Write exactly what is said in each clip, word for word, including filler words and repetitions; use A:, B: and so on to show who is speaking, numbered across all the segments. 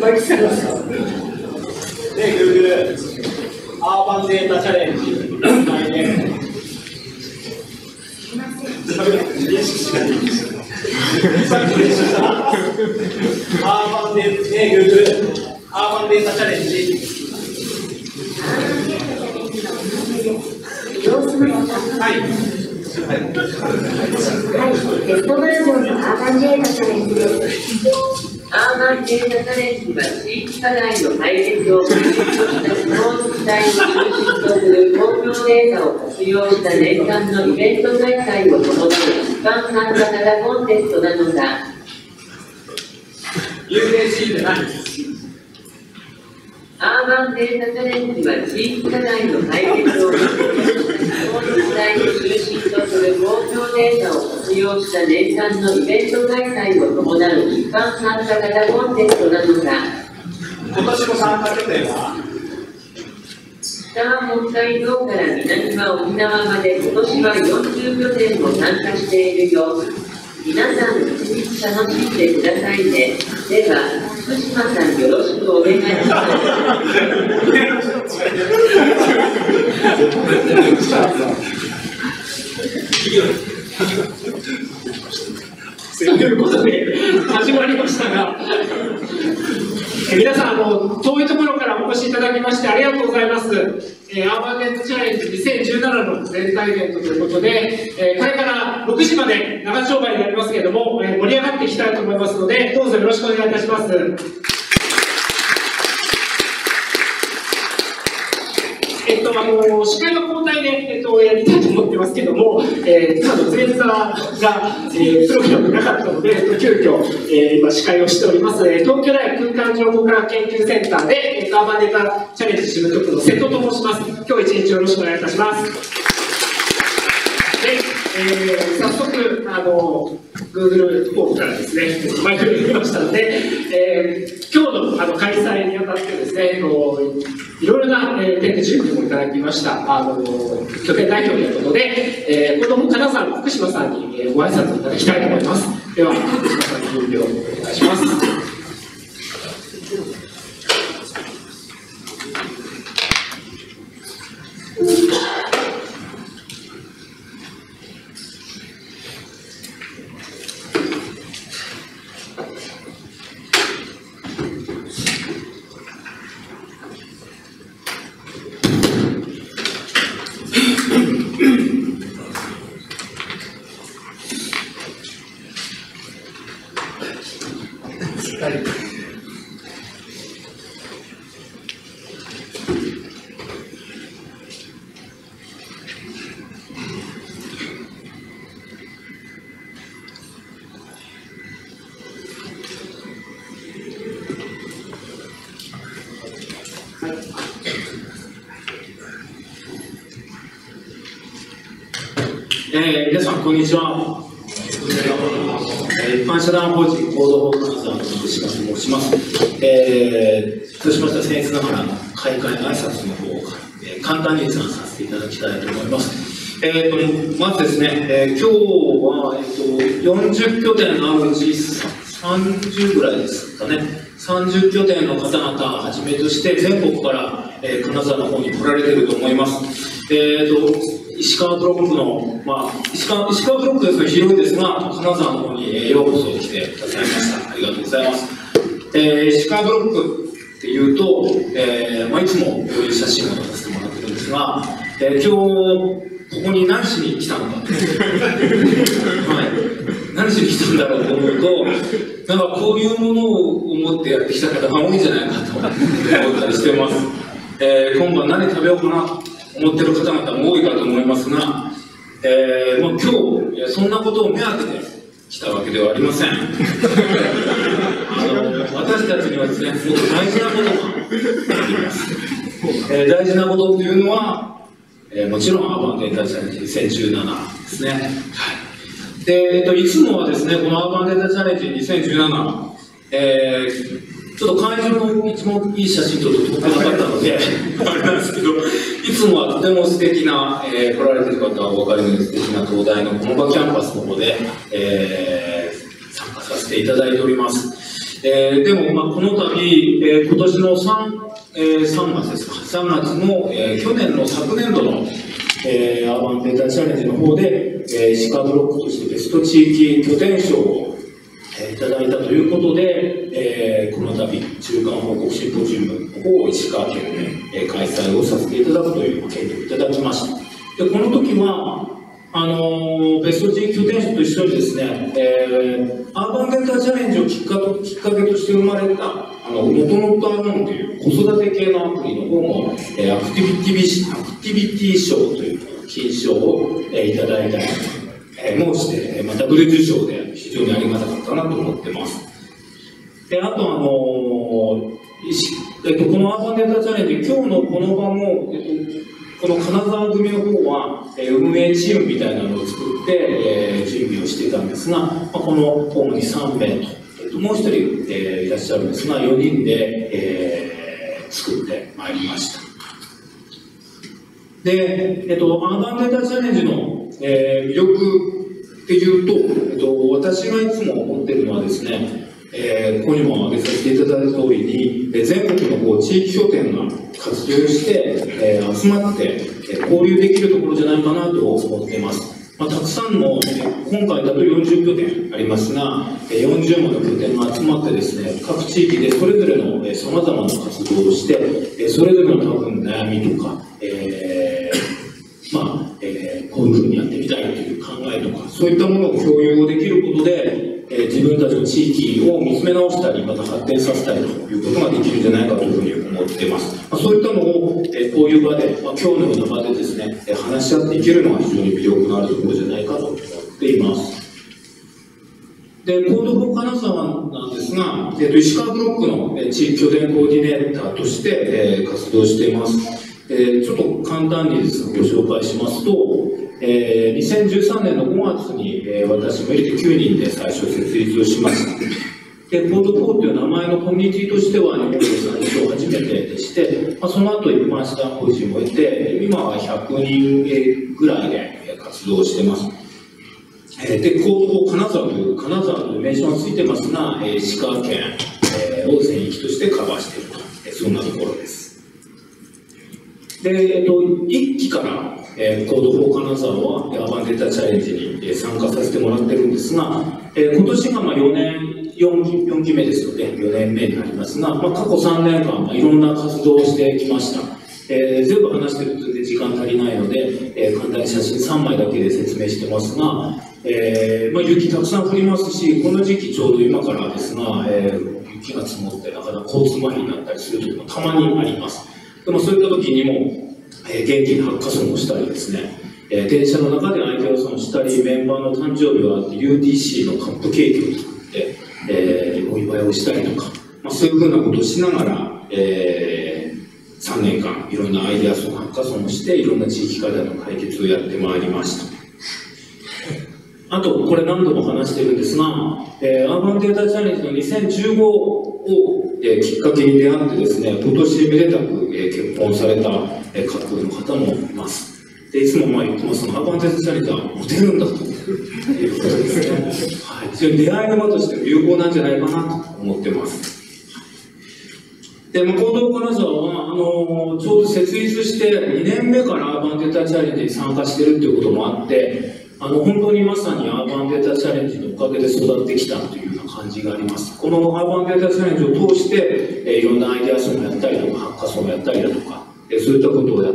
A: Google アーバンデータチャレンジ来年アーバンデータ Google アーバンデータチャレンジはい。はい、テストバージョンのアーバンデータチャレンジです。
B: アーバンデータチャレンジは地域課題の解決を目的としたスポーツ体を中心とする公共データを活用した年間のイベント開催を伴う一般参加型コンテストなのだ。
A: ユーエーシー で何？
B: アーバンデータチャレンジは地域課題の解決を目的としたスポーツ体を中心とする公共データを活用した年間のイベント開催を伴う一般参加型コンテストなのだ。
A: 今年の参加拠点は
B: 北は北海道から南は沖縄まで今年はよんじゅう拠点も参加しているよ。皆さん一日楽しんでくださいね。では、福島さんよろしくお願いします。
A: ということで始まりましたが、皆さんあの遠いところからお越しいただきましてありがとうございます。えー、アーバンデータチャレンジにせんじゅうななの全体イベントということで、えー、これからろくじまで長丁場になりますけれども、えー、盛り上がっていきたいと思いますので、どうぞよろしくお願いいたします。えっと、あの司会は交代で、えっと、やりたいと思ってますけども、えー、ただ前座が、えー、プログラムなかったので、急遽、えー、今司会をしております、えー、東京大学空間情報科学研究センターで、えー、アーバンデータチャレンジ事務局の瀬戸と申します。今日一日よろしくお願いいたします。で、えー、早速あの Google フォームからですね、前振りが来ましたので、えー、今日の、あの開催にあたってですね、こういろいろな、えー、点で準備もいただきました。あの拠点代表ということで、えー、子ども金沢の福島さんに、えー、ご挨拶をいただきたいと思います。では、福島さんに準備をお願いします。えー、皆さんこんにちは。一般社団法人合同法金沢の福島と申します。えー、としましては僭越ながら開会の挨拶の方を、えー、簡単に閲覧させていただきたいと思います。えー、とまずですね、えー、今日は、えー、とよんじゅっ拠点のあるうちさんじゅうぐらいですかね、さんじゅっ拠点の方々をはじめとして全国から、えー、金沢の方に来られていると思います。えー、と石川ブロックの、まあ、石川、石川ブロックですが広いですが、金沢の方にようこそ来てくださいました。ありがとうございます。えー、石川ブロックっていうと、えーまあ、いつもこういう写真を撮らせてもらってるんですが、えー、今日ここに何しに来たのか、はい、何しに来たんだろうと思うと、なんかこういうものを思ってやってきた方が多いんじゃないかと思ったりしてます。えー、今度は何食べようかな思ってる方々も多いかと思いますが、えーまあ、今日そんなことを目当てで来たわけではありません。あの私たちにはですね、もっと大事なことがあります。えー、大事なことというのは、えー、もちろんアーバンデータチャレンジにせんじゅうななですね。はい、で、えっと、いつもはですね、このアーバンデータチャレンジにせんじゅうなな、えーちょっと会場の一番いい写真ちょっと撮ってなかったのであれなんですけど、いつもはとても素敵な、えー、来られてる方はお分かりのように素敵な東大のこの場キャンパスの方で、えー、参加させていただいております。 えー、でも、まあ、この度、えー、今年の 3,、えー、さんがつですか、さんがつの、えー、去年の昨年度の、えー、アーバンデータチャレンジの方で、えー、石川ブロックとしてベスト地域拠点賞を、えー、いただいたということで、えー、この度、中間報告シンポジウムの方を石川県で、えー、開催をさせていただくという権利をいただきました。で、この時は、あのー、ベスト地域拠点賞と一緒にですね、えー、アーバンデータチャレンジをきっかときっかけとして生まれた、あの、もともとあるのという子育て系のアプリの方も、えー、アクティビティビ、アクティビティ賞という金賞を、えー、いただいたり、えー、もして、まあ、ダブル受賞で非常にありがたかったなと思ってます。で、あとあのー、えっと、このアーバンデータチャレンジ、今日のこの場も、えっとこの金沢組の方は、えー、運営チームみたいなのを作って、えー、準備をしていたんですが、まあ、この主にさんめいと、えー、ともうひとり、えー、いらっしゃるんですが、よにんで、えー、作ってまいりました。で、えっと、アーバンデータチャレンジの、えー、魅力っていうと、えっと、私がいつも思っているのはですね、えー、ここにも挙げさせていただいた通りに、えー、全国のこう地域拠点が活動して、えー、集まって、えー、交流できるところじゃないかなと思っています。まあ、たくさんの、今回だとよんじゅうきょてんありますが、よんじゅうもの拠点が集まってですね、各地域でそれぞれのさまざまな活動をして、それぞれの多分悩みとか、えー、まあ、えー、こういうふうにやってみたいという考えとか、そういったものを共有できることで、えー、自分たちの地域を見つめ直したり、また発展させたりということができるんじゃないかというふうに思っています。まあ、そういったのを、えー、こういう場で、まあ、今日のような場でですね、えー、話し合っていけるのが非常に魅力のあるところじゃないかと思っています。で、コードフォー金沢なんですが、えー、と石川ブロックの、えー、地域拠点コーディネーターとして、えー、活動しています。えー、ちょっと簡単にですね、ご紹介しますと、えー、にせんじゅうさんねんのごがつに、えー、私も入れてきゅうにんで最初設立をしました。で、コードフォーという名前のコミュニティとしては日本で最初初めてでして、まあ、その後一般社団法人を得て、今はひゃくにんぐらいで活動しています。えー、で、コードフォー金沢という、金沢という名称がついてますが、えー、石川県、えー、を全域としてカバーしていると、えー、そんなところです。で、えっと、いっきから、えー、コードフォー金沢はアーバンデータチャレンジに、えー、参加させてもらってるんですが、えー、今年がまあよねん、よんき、よんきめですので、よねんめになりますが、まあ、過去さんねんかん、まあ、いろんな活動をしてきました。えー、全部話してると全然時間足りないので、えー、簡単に写真さんまいだけで説明してますが、えーまあ、雪たくさん降りますし、この時期ちょうど今からですが、えー、雪が積もってなかなか交通麻痺になったりする時もたまにあります。でもそういった時にも、えー、元気にハッカソンをしたりですね、えー、電車の中でアイデアソンをしたり、メンバーの誕生日は ユーティーシー のカップケーキを作って、えー、お祝いをしたりとか、まあ、そういうふうなことをしながら、えー、さんねんかんいろんなアイデアソン、ハッカソンをして、いろんな地域課題の解決をやってまいりました。あと、これ何度も話してるんですが、えー、アーバンデータチャレンジのにせんじゅうごを、えー、きっかけに出会ってですね、今年めでたく、えー、結婚された、えー、カップルの方もいます。で、いつもまあ言ってますが、アーバンデータチャレンジはモテるんだということですね。はい。非常に出会いの場としても有効なんじゃないかなと思ってます。で、まあ、コードフォー金沢は、あのー、ちょうど設立してにねんめからアーバンデータチャレンジに参加しているということもあって、あの、本当にまさにアーバンデータチャレンジのおかげで育ってきたというような感じがあります。このアーバンデータチャレンジを通して、えー、いろんなアイデアソンをやったりとか、ハッカソンをやったりだとか、えー、そういったことをやって、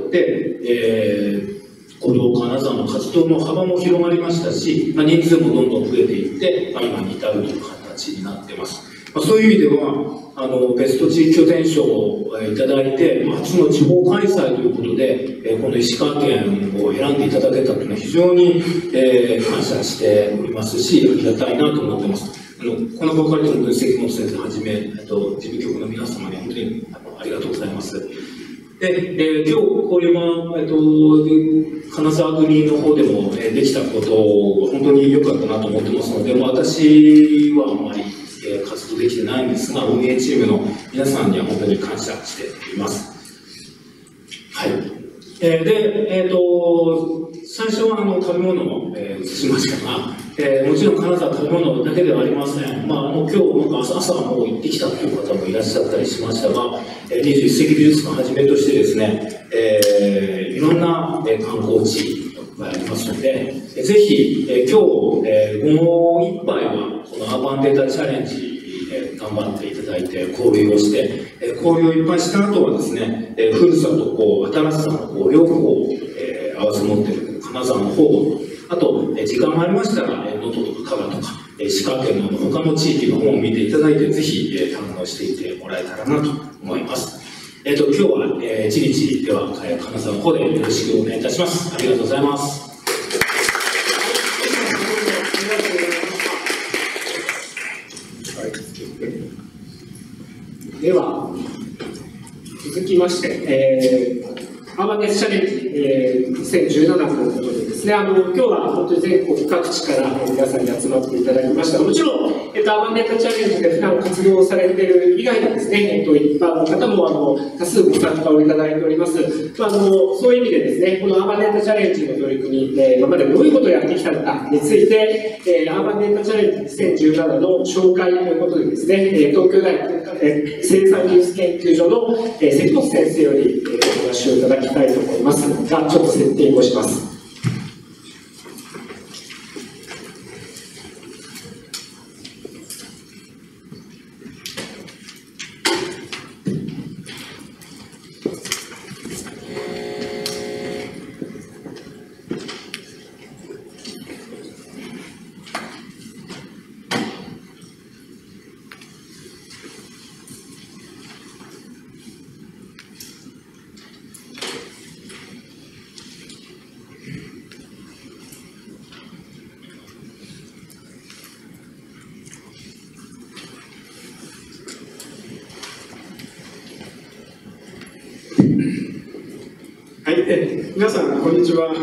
A: えー、コードフォー金沢の活動の幅も広がりましたし、まあ、人数もどんどん増えていって、まあ、今に至るという形になっています。まあ、そういう意味では、あの、ベスト地域拠点賞をいただいて、初の地方開催ということで、この石川県を選んでいただけたというのは非常に、えー、感謝しておりますし、ありがたいなと思っています。あの、このばかりの分析本先生はじめ、えっと、事務局の皆様に本当にあのありがとうございます。で、えー、今日、こういう、まあ、えっと、金沢組の方でも、えー、できたことを本当に良かったなと思ってますので、私はあんまり活動できてないんですが、運営チームの皆さんには本当に感謝しています。はい。えー、で、えっ、ー、と、最初はあの食べ物を、えー、移しましたが、 えー、もちろん金沢食べ物だけではありません。まあ、もう今日、なんか朝、朝もう行ってきたという方もいらっしゃったりしましたが、えー、にじゅういっ世紀美術館をはじめとしてですね、えー、いろんな、えー、観光地がありますので、えー、ぜひ、えー、今日、えー、午後いっぱいは、このアーバンデータチャレンジ、えー、頑張っていただいて、交流をして、えー、交流をいっぱいした後はですね、えー、古さとこう新しさのこう両方、えー、合わせ持っている金沢の方、あと、えー、時間がありましたら、えー、能登とか加賀とか、えー、石川県の他の地域の方を見ていただいて、ぜひ、えー、堪能していってもらえたらなと思います。えっと、今日は、えー、一日では、えー、金沢の方でよろしくお願いいたします。ありがとうございます。
C: では、続きまして、えーアーバンデータチャレンジ、えー、にせんじゅうななということでですね、あの今日は本当に全国各地から皆さんに集まっていただきました。もちろん、えっと、アーバンデータチャレンジで普段活動されている以外にですね、えっと、一般の方もあの多数ご参加をいただいております。まあ、あのそういう意味でですね、このアーバンデータチャレンジの取り組み、えー、今までどういうことをやってきたのかについて、えー、アーバンデータチャレンジにせんじゅうななの紹介ということでですね、東京大学生産技術研究所の関本先生よりお話をいただきたいと思いますが、ちょっとセッティングをします。
D: はい、え皆さん、こんにちは。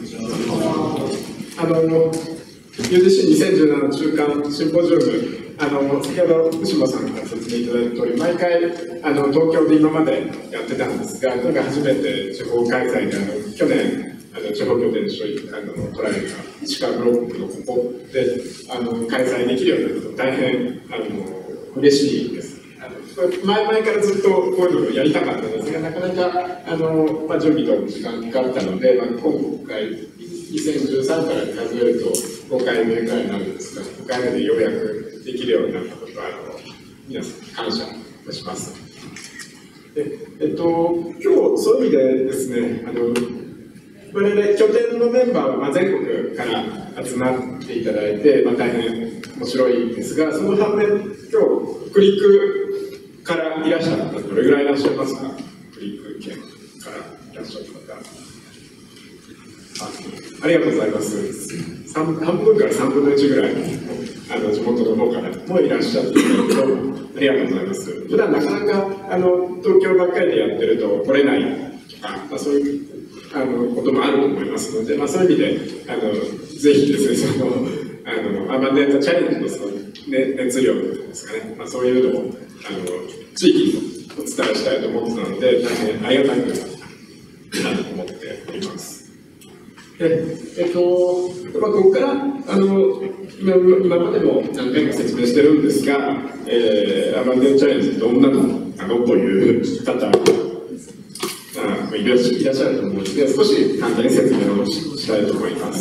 D: あの、ユージーシーにせんじゅうなな 中間シンポジウム、あの先ほど福島さんから説明いただいた通り、毎回あの東京で今までやってたんですが、今回初めて地方開催で、あの去年、あの地方拠点にあの取られた石川ブロックのここであの開催できるようになると、大変あの嬉しいです。前々からずっとこういうのをやりたかったんですが、なかなかあの、まあ、準備と時間かかったので、まあ、今回、にせんじゅうさんから数えるとごかいめくらいになるんですが、ごかいめでようやくできるようになったことは、あの皆さん、感謝いたします。でえっと、今日、そういう意味でですね、あの我々拠点のメンバーは、まあ、全国から集まっていただいて、まあ、大変面白いですが、その反面、今日、クリックからいらっしゃる方、どれぐらいいらっしゃいますか？クリック県からいらっしゃる方。あ, ありがとうございます。半分からさんぶんのいちぐらい、あの地元の方からもいらっしゃっていただくと、ありがとうございます。普段なかなかあの東京ばっかりでやってると来れないとか、まあ、そういうあのこともあると思いますので、まあ、そういう意味であのぜひですね、そのあのアーバンデータチャレンジのその、ね、熱量ですかね、まあ、そういうのをあの地域にお伝えしたいと思ってたので、大変ありがたくなと思っております。でえっとまあ、ここからあの 今, 今までも何回か説明してるんですが、えー、アーバンデータチャレンジってどんなのなのという方あいらっしゃると思うので、少し簡単に説明をしたいと思います。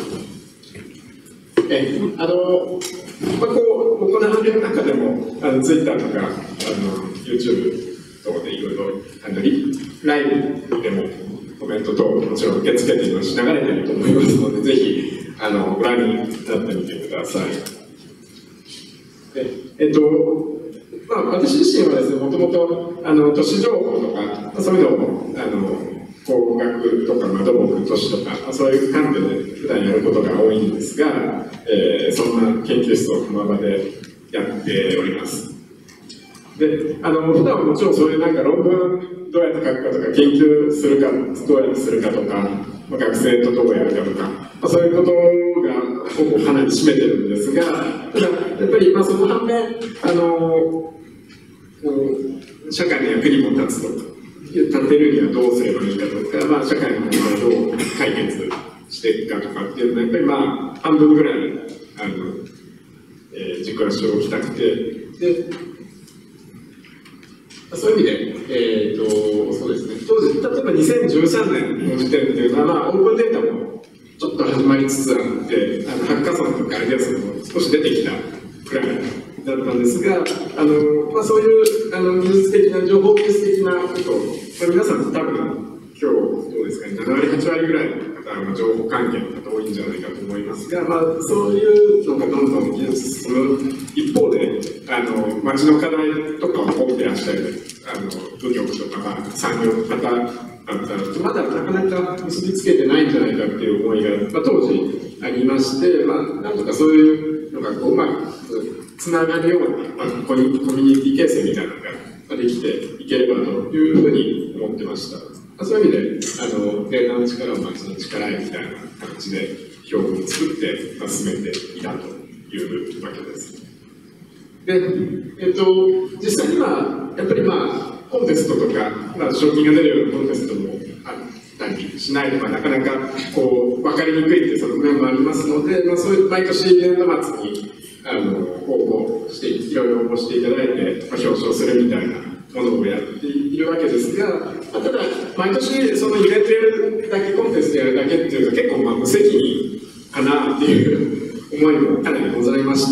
D: えあのまあ、こう行われる中でもあの Twitter とかあの YouTube 等でいろいろライブでもコメント等もちろん受け付けていますし、流れていると思いますので、ぜひあのご覧になってみてください。でえっとまあ、私自身はですね、もともとあの都市情報とかそういうのをあの工学とか、まあ、土木、都市とか、そういう関係で普段やることが多いんですが、えー、そんな研究室を駒場でやっております。で、あの普段はもちろんそういうなんか論文どうやって書くかとか、研究するか、どうやってするかとか、まあ、学生とどうやるかとか、まあ、そういうことがほぼかなり占めてるんですが、ただやっぱりまあその反面、あの社会の役にも立つとか、立てるにはどうすればいいかとか、まあ、社会の問題をどう解決ししていくかとかっていうのはやっぱりまあ半分ぐらいあの、えー、軸足を置きたくて、でそういう意味で、えーと、そうですね、当時、例えばにせんじゅうさんねんの時点っていうのは、まあ、オープンデータもちょっと始まりつつあって、あのハッカソンとかアイデアソンも少し出てきたくらいだったんですが、あのまあ、そういうあの技術的な、情報技術的なこと、まあ、皆さん多分、今日どうですかね、ななわり、はちわりぐらいの方は情報関係の方多いんじゃないかと思いますが、まあ、そういうのがどんどん技術進む一方で、あの街の課題とかを持ってらっしゃるあの部局とか、まあ、産業の方だったら、まだなかなか結びつけてないんじゃないかっていう思いが、まあ、当時ありまして、まあ、なんとかそういうのがこううまくつながるような、まあ、コミュニティ形成みたいなのができていければというふうに思ってました。まあ、そういう意味で、あのデータの力を街の力へみたいな形で標語を作って、まあ、進めていたというわけです。で、えっと、実際には、やっぱりまあ、コンテストとか、まあ、賞金が出るようなコンテストもあったりしないとか、なかなかこう分かりにくいっていう側面もありますので、まあ、そういう毎年年度末にあの応募して、いろいろ応募していただいて、まあ、表彰するみたいなものをやっているわけですが、まあ、ただ、毎年そのイベントやるだけ、コンテストやるだけっていうのは結構まあ無責任かなっていう思いもかなりございまして、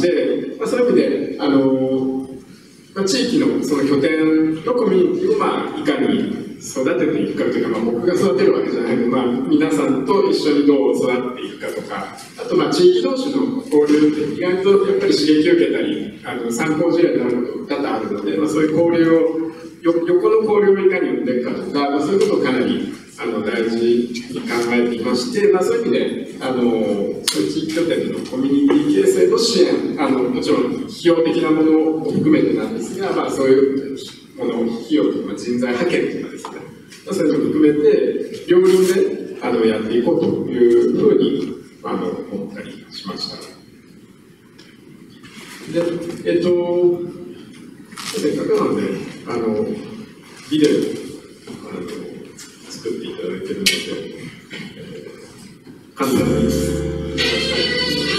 D: まあ、そういう意味で、あのまあ、地域のその拠点のコミュニティをまあいかに育てていくかというか、まあ、僕が育てるわけじゃないので、まあ、皆さんと一緒にどう育っていくかとか、あとまあ地域同士の交流って意外とやっぱり刺激を受けたり、あの参考事例になることが多々あるので、まあ、そういう交流をよ横の交流をいかに生んでいくかとか、まあ、そういうことをかなりあの大事に考えていまして、まあ、そういう意味であのそういう地域拠点のコミュニティ形成の支援、あのもちろん費用的なものを含めてなんですが、まあ、そういうもの費用とか人材派遣とかですね、まあ、そういうのを含めて両輪であのやっていこうというふうにあの思ったりしました。で、えっとせっかくなのであのビデオをあの作っていただいているので、えー、簡単に出したいと思います。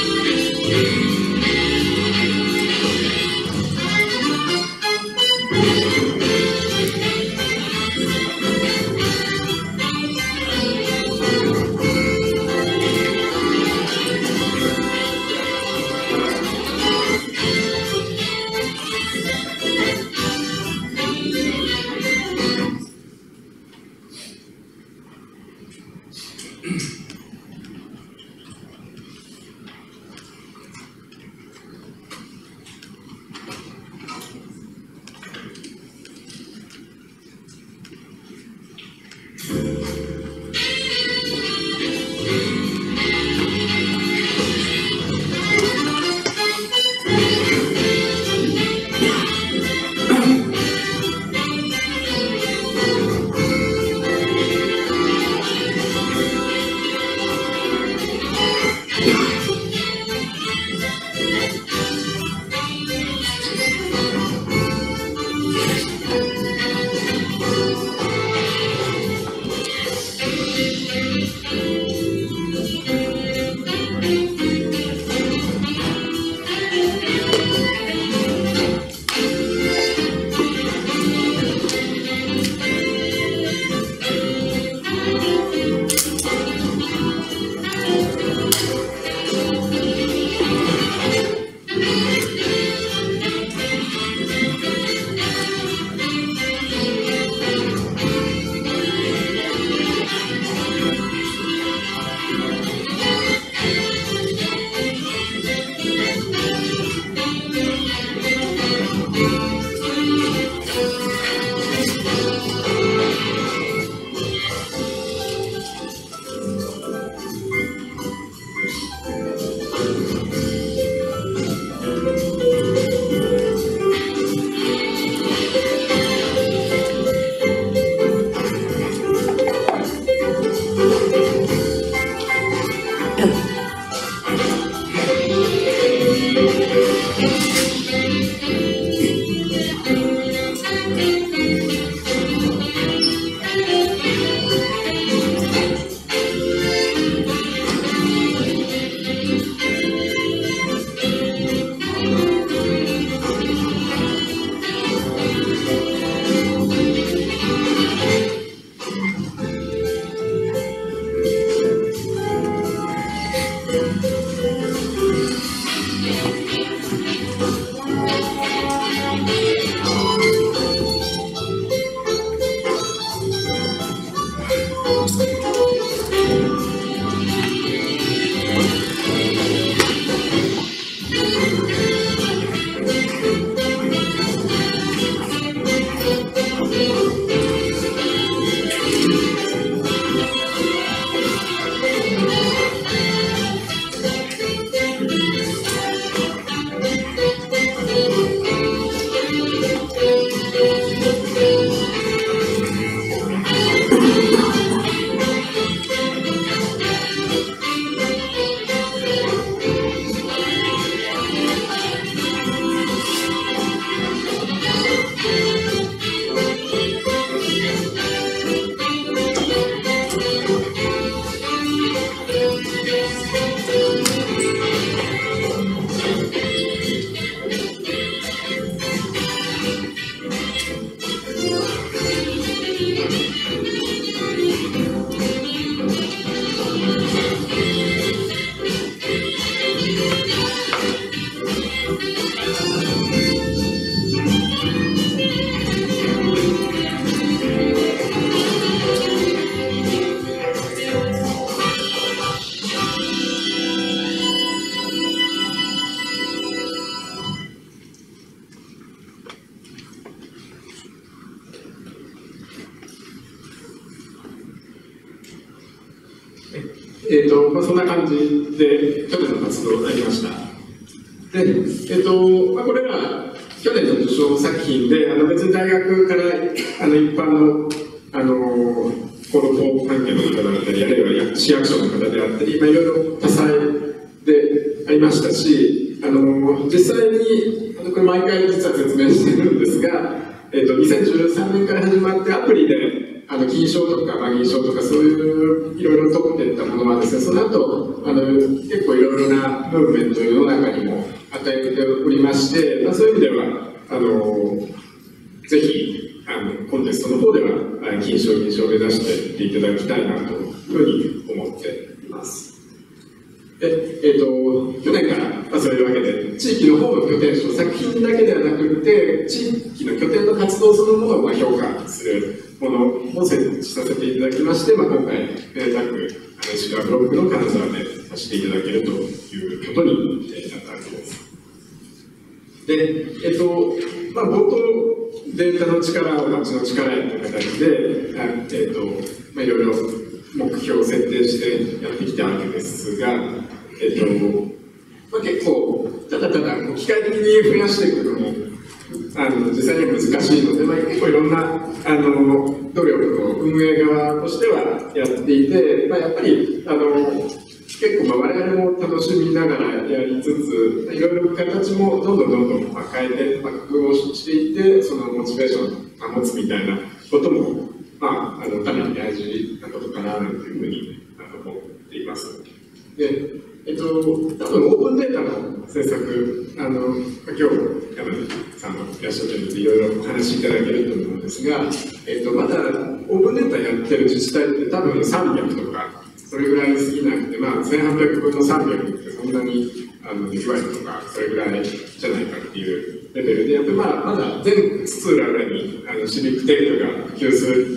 D: えーとまあ、そんな感じで去年の活動になりました。で、えーとまあ、これら去年の受賞作品で、あの別に大学からあの一般のあの広報関係の方だったり、あるいは市役所の方であったり、まあ、いろいろ多彩でありましたし、あの実際にあのこれ毎回実は説明しているんですが、えーとにせんじゅうさんねんから始まってアプリであの金賞とか、まあ、銀賞とかそういういろいろ取っていったものはですね、その後あの結構いろいろなムーブメントを世の中にも与えておりまして、まあ、そういう意味ではあのぜひあのコンテストの方では金賞銀賞を目指していっていただきたいなというふうに思っています。でえー、と去年から、まあ、そういうわけで地域の方の拠点賞、作品だけではなくて地域の拠点の活動そのものをまあ評価するものを設置させていただきまして、まあ、今回、えー、各石川ブロックの金沢でさせていただけるということになったわけです。で、えっと、まあ、冒頭、データの力を街の力へという形で、あえっと、まあ、いろいろ目標を設定してやってきたわけですが、えっと、まあ、結構、ただただ機械的に増やしていくのも、あの実際には難しいので、まあ、結構いろんなあの努力を運営側としてはやっていて、まあ、やっぱりあの結構まあ我々も楽しみながらやりつつ、いろいろ形もどんどんどんどん変えて、工夫をしていって、そのモチベーションを保つみたいなことも、まあ、あのかなり大事なことかなというふうに思っています。でえっと、多分オープンデータの制作、あの今日山根さんもいらっしゃってるのでいろいろお話しいただけると思うんですが、えっと、まだオープンデータやってる自治体って多分さんびゃくとかそれぐらい過ぎなくて、まあ、せんはっぴゃくぶんのさんびゃくってそんなにあのにわりとかそれぐらいじゃないかっていうレベルで、やっぱり、まあ、まだ全津々浦々にあのシビックテープが普及するって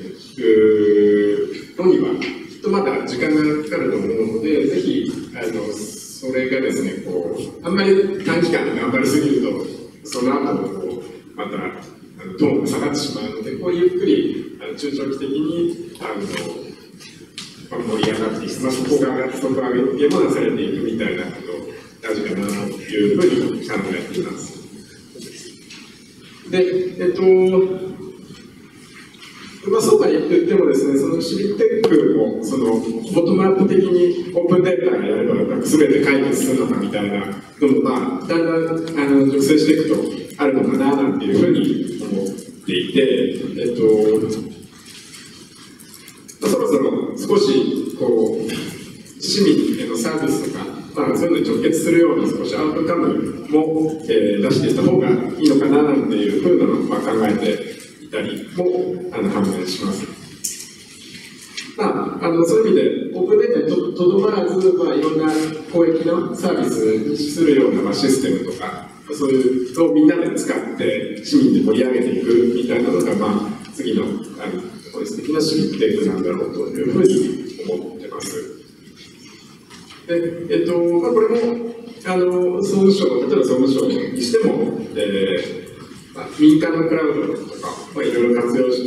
D: いうのにはきっとまだ時間がかかると思うので、ぜひあのそれがですね、こうあんまり短期間で頑張りすぎるとその後もこうまたあのトーンが下がってしまうので、こうゆっくりあの中長期的にあのまあ、盛り上がっていく、まあ、そこが上がってそこが上げもなされていくみたいなこと大事かなというふうに考えています。で、えっと、まあ、そうは言ってもですね、そのシビックテックもそのボトムアップ的にオープンデータがやれば全て解決するのかみたいなのも、まあ、だんだんあの熟成していくとあるのかななんていうふうに思っていて、えっとそろそろ少しこう市民へのサービスとか、まあ、そういうのに直結するような少しアウトカムも、えー、出していった方がいいのかななんていうふうなのを、まあ、考えていたりもあの判明します。まあ、あのそういう意味でオープンデータにとどまらず、まあ、いろんな公益のサービスにするような、まあ、システムとかそういうのをみんなで使って市民で盛り上げていくみたいなのが、まあ、次のあの素敵なシビックテックなんだろうというふうに思ってます。で、えっと、まあ、これも、あの、総務省、例えば総務省にしても、えーまあ、民間のクラウドとか、まあ、いろいろ活用して、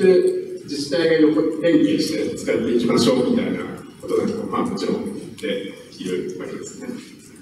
D: 自治体が横連携して使っていきましょうみたいなことなんかも、まあ、もちろんできるわけですね。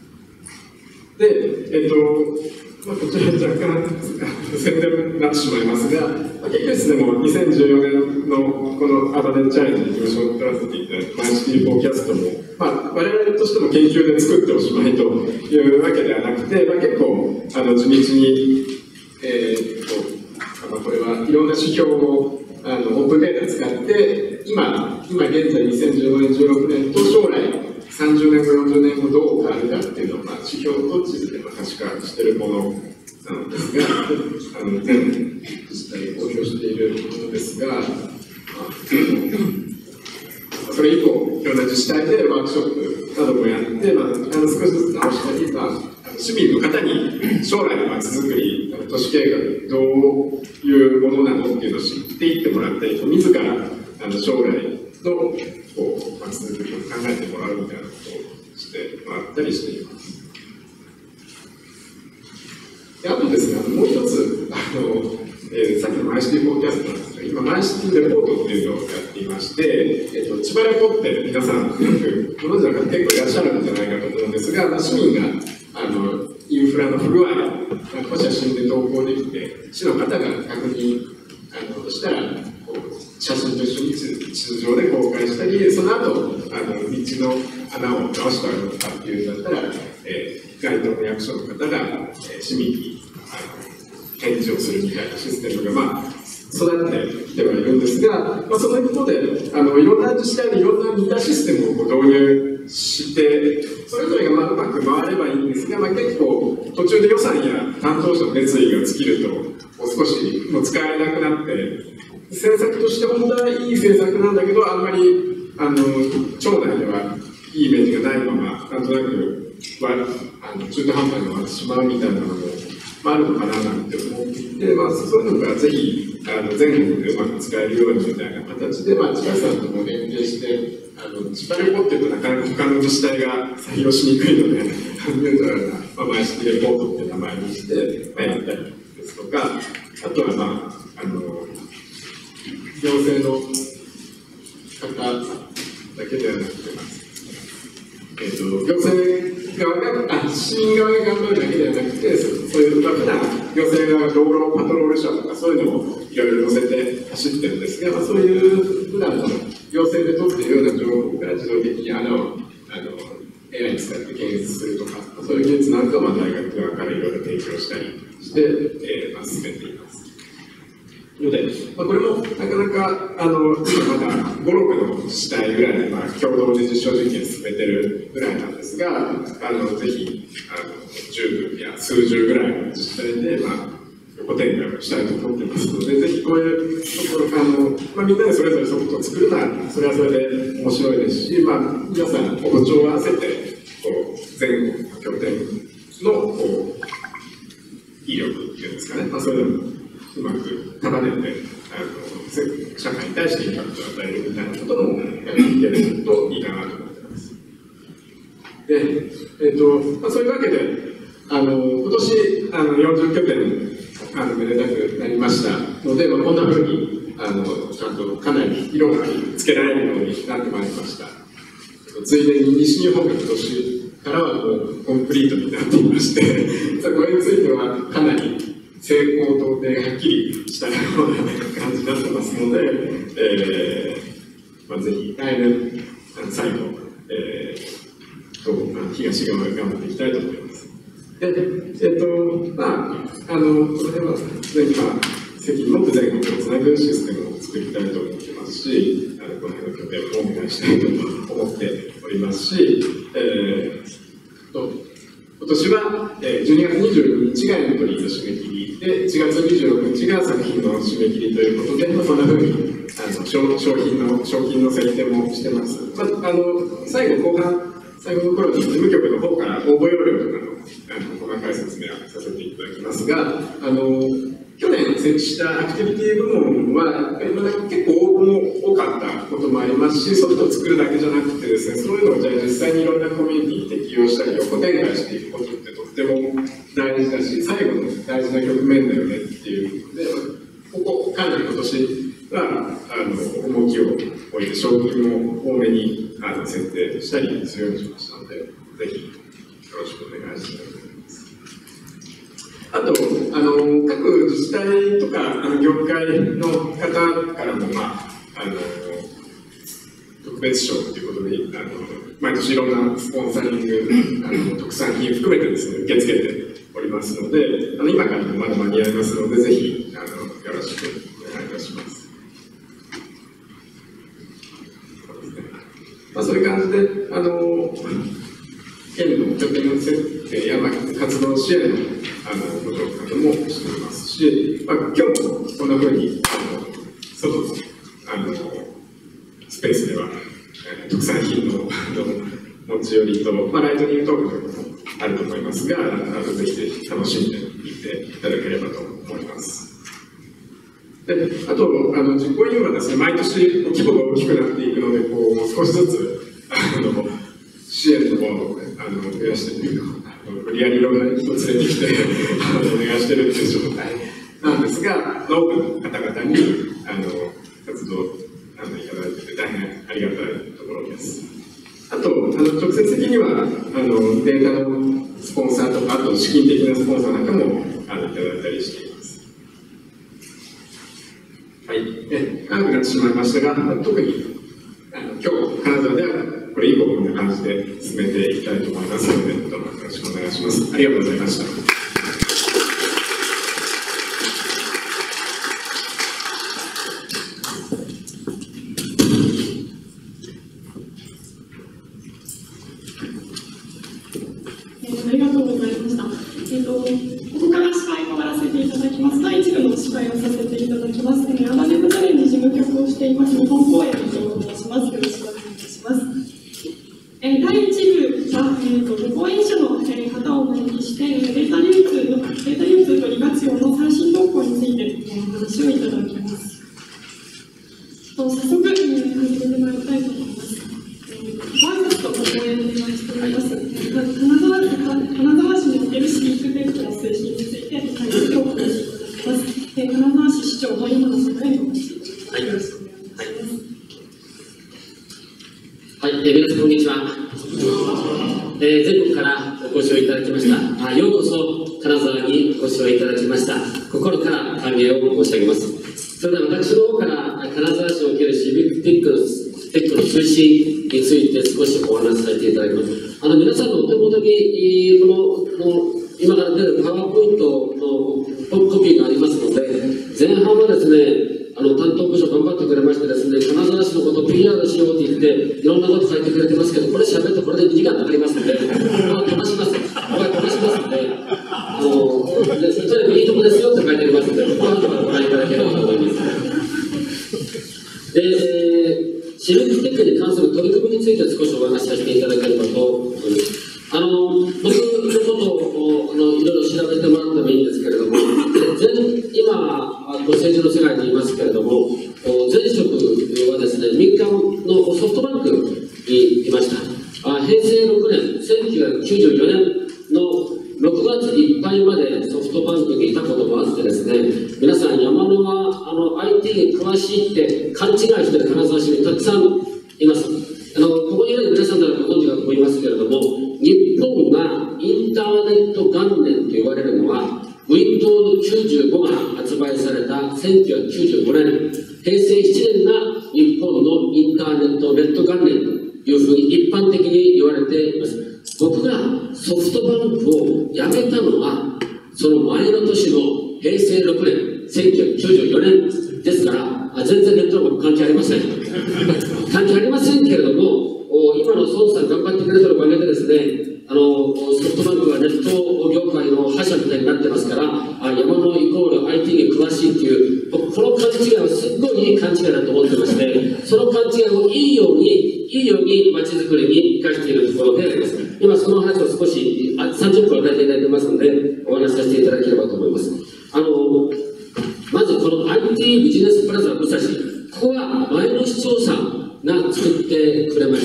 D: で、えっと、まあ、こちら若干宣伝になってしまいますが、まあ、結局ですね、もうにせんじゅうよねんのこのアバネチャレンジに事務所を取らせていただいたマイシティフォーキャストも、まあ、我々としても研究で作っておしまいというわけではなくて、まあ、結構あの地道に、えー、っと、まあ、これはいろんな指標をあのオープンデータ使って、今、今現在にせんじゅうごねん、じゅうろくねんと将来さんじゅうねんご、よんじゅうねんごどう変わるかっていうのを、まあ、指標と地図で可視化しているものなのですが、あの全自治体に公表しているものですが、まあ、それ以降、いろんな自治体でワークショップなどもやって、まあ、あの少しずつ直したり、まあ、市民の方に将来のまちづくり、都市計画、どういうものなのっていうのを知っていってもらったり、自らあの将来のこうまちづくりを考えてもらうみたいなことをしてもらったりしています。であとですね、もう一つあのえー、さっきのマイシティフォーキャストなんですけど、今、マイシティレポートっていうのをやっていまして、えーと、千葉レポって皆さん、よくご存知の方結構いらっしゃるんじゃないかと思うんですが、市民があのインフラの不具合を写真で投稿できて、市の方が確認あのしたら、こう写真と一緒に地図上で公開したり、その後あの道の穴を直したのかっていうんだったら、えー、該当の役所の方が、えー、市民にあの返事をするみたいなシステムが、まあ、育ってきてはいるんですが、まあ、その一方であのいろんな自治体でいろんな似たシステムをこう導入して、それぞれがまあうまく回ればいいんですが、まあ、結構途中で予算や担当者の熱意が尽きると少しもう使えなくなって、政策として本当はいい政策なんだけど、あんまりあの町内ではいいイメージがないまま、なんとなくあの中途半端に終わってしまうみたいなのも、まあ、あるのかななんて思っていて、まあ、そういうのがぜひあの全国でうまく使えるようにみたいな形で、まあ、千葉さんとも連携して、あの千葉レポっていうとなかなか他の自治体が採用しにくいので、ニュートラルな、まあ、マイシティレポートっていう名前にして、まあ、やったりですとか、あとは、まあ、あの行政の方だけではなくて、えー、と行政側が、あ、市民側が頑張るだけではなくて、そういう普段行政側が道路パトロール車とかそういうのをいろいろ乗せて走ってるんですが、まあ、そういう普段の行政で取っているような情報から自動的に穴をあの エーアイ に使って検出するとか、そういう技術なんかをまあ大学側からいろいろ提供したりして、えーまあ、進めています。ので、まあ、これもなかなかあの今まだご、ろくの自治体ぐらいで、まあ、共同で実証実験進めてるぐらいなんですが、あのぜひあのじゅうや数十ぐらいの自治体で、まあ、横展開をしたいと思ってますので、ぜひこういうところあの、まあ、みんなでそれぞれソフトを作るなら、それはそれで面白いですし、まあ、皆さん、歩調を合わせてこう全国の拠点のこう威力っていうんですかね、まあ、そういうのをうまく束ねてあの社会に対してインパクトを与えるみたいなこともやっていけるといいかなと思ってます。で、えーとまあ、そういうわけで、あの今年あのよんじゅう拠点あのめでたくなりましたので、まあ、こんなふうにあのちゃんとかなり色がつけられるようになってまいりました。ついでに西日本が今年からはもうコンプリートになっていまして、これについてはかなり成功とではっきりしたような感じになってますので、えーまあ、ぜひ来年最後、えー、とまあ、東側頑張っていきたいと思います。で、えっと、まあ、あの、この辺は、ぜひ、まあ、責任持って全国をつなぐシステムを作りたいと思ってますし、あのこの辺の拠点をお願いしたいと思っておりますし、えー、と今年は、えー、じゅうにがつにじゅうににちがエントリーの締め切りで、いちがつにじゅうろくにちが作品の締め切りということで、まあ、そんなふうにあの 商, 商品の商品の設定もしてます。まあ、あの最後、後半、最後の頃に事務局の方から応募要領とかのあの細かい説明をさせていただきますが、あの去年設置したアクティビティ部門は、結構応募も多かったこともありますし、ソフトを作るだけじゃなくてですね、そういうのをじゃあ実際にいろんなコミュニティに適用したり、横展開していくことってとっても大事だし、最後の大事な局面だよねっていうので、ここ、かなり今年はあの重きを置いて、賞金も多めにあの設定したりするようにしましたので、ぜひよろしくお願いしたいと思います。あと、あの各自治体とかあの業界の方からも、まあ、あの特別賞ということで、あの毎年いろんなスポンサリング、あの特産品含めてですね、受け付けておりますので、あの今からもまだ間に合いますので、ぜひあのよろしくお願いいたします。そうですね。まあ、そういう感じで、あの県の拠点の設定や、まあ、活動支援のあのご紹介もしていますし、まあ、今日もこんなふうにあの外のあのスペースでは特産品の持ち寄りと、まあ、ライトニングトークということもあると思いますが、あのぜひぜひ楽しんでいっていただければと思います。であとあの実行委員はですね、毎年規模が大きくなっていくので、こう少しずつあの支援のものを、ね、あの増やしていくと、無理やりいろんな人を連れてきてお願いしてるっていう状態なんですますが、多くの方々にあの活動あのいただいてて大変ありがたいところです。あと、あの直接的にはあのデータのスポンサーとか、あと資金的なスポンサーなんかもあのいただいたりしています。はい、え長くなってしまいましたが、特にあの今日金沢ではこれ以降こんな感じで進めていきたいと思いますので、どうもよろしくお願いします。ありがとうございました。
E: ありがとうございました。えっと、ここから司会を終わらせていただきます。だいいち部の司会をさせていただきます。アマネブチャレンジ事務局をしています日本公演と申します。よろしくお願いいたします。えー、だいいち部は、えー、とご講演者の、えー、方をお招きして、データ流通の、データ流通と利活用の最新動向について、えー、話をいただきます。と早速、えー、始めてまいりたいと思います。ワンとご講演お願いしております。金沢市金沢市におけるシークテックの推進について、解説をお話しいただきます。金沢市市長の山野さんからお話しいただきます。よろしくお願いします。
F: はい、えー、皆さんこんにちは。えー、全国からお越しをいただきました。あ、ようこそ金沢にお越しをいただきました。心から歓迎を申し上げます。それでは私の方から金沢市におけるシビックテックのテックの推進について少しお話しさせていただきます。あの皆さんのお手元にこのの今から出るパワーポイントのコピーがありますので、前半はですね、あの担当部署頑張ってくれましてですね、金沢市のことを ピーアール しようと言っていろんなこと書いてくれてますけど、これ喋ってこれでにじかんかかりますので、ここは飛ばします。ここは飛ばしますので、あのでとにかくいいとこですよって書いてありますので、ここは後からご覧いただければと思います。で、シビックテックに関する取り組みについて少しお話しさせていただければと思います。あの僕のことをあのいろいろ調べてもらってもいいんですけれども、今、ご政治の世界にいますけれども、前職はですね、民間のソフトバンクにいました。あ平成ろくねん、せんきゅうひゃくきゅうじゅうよねんのろくがついっぱいまでソフトバンクにいたこともあってですね、皆さん、山野はあの アイティー に詳しいって勘違いしている金沢市にたくさんいます。あのここにいる皆さんならご存知かと思いますけれども、日本がインターネット元年と言われるのは、ウィンドウズきゅうじゅうごが発売されたせんきゅうひゃくきゅうじゅうごねん、へいせいななねんが日本のインターネットネット元年というふうに一般的に言われています。僕がソフトバンクを辞めたのは、その前の年のへいせいろくねん、せんきゅうひゃくきゅうじゅうよねんですから、あ全然ネットの関係ありません。関係ありませんけれども、今の孫さん頑張ってくれてるおかげでですね、あのソフトバンクはネット業界の覇者みたいになってますから、あ山野イコール アイティー に詳しいっていう、この勘違いはすっごいいい勘違いだと思ってまして、その勘違いをいいように、いいように街づくりに生かしているところであります。今その話を少しさんじゅっぷん与えていただいてますので、お話しさせていただければと思います。あのまずこの アイティー ビジネスプラザ武蔵、ここは前の市長さんが作ってくれました。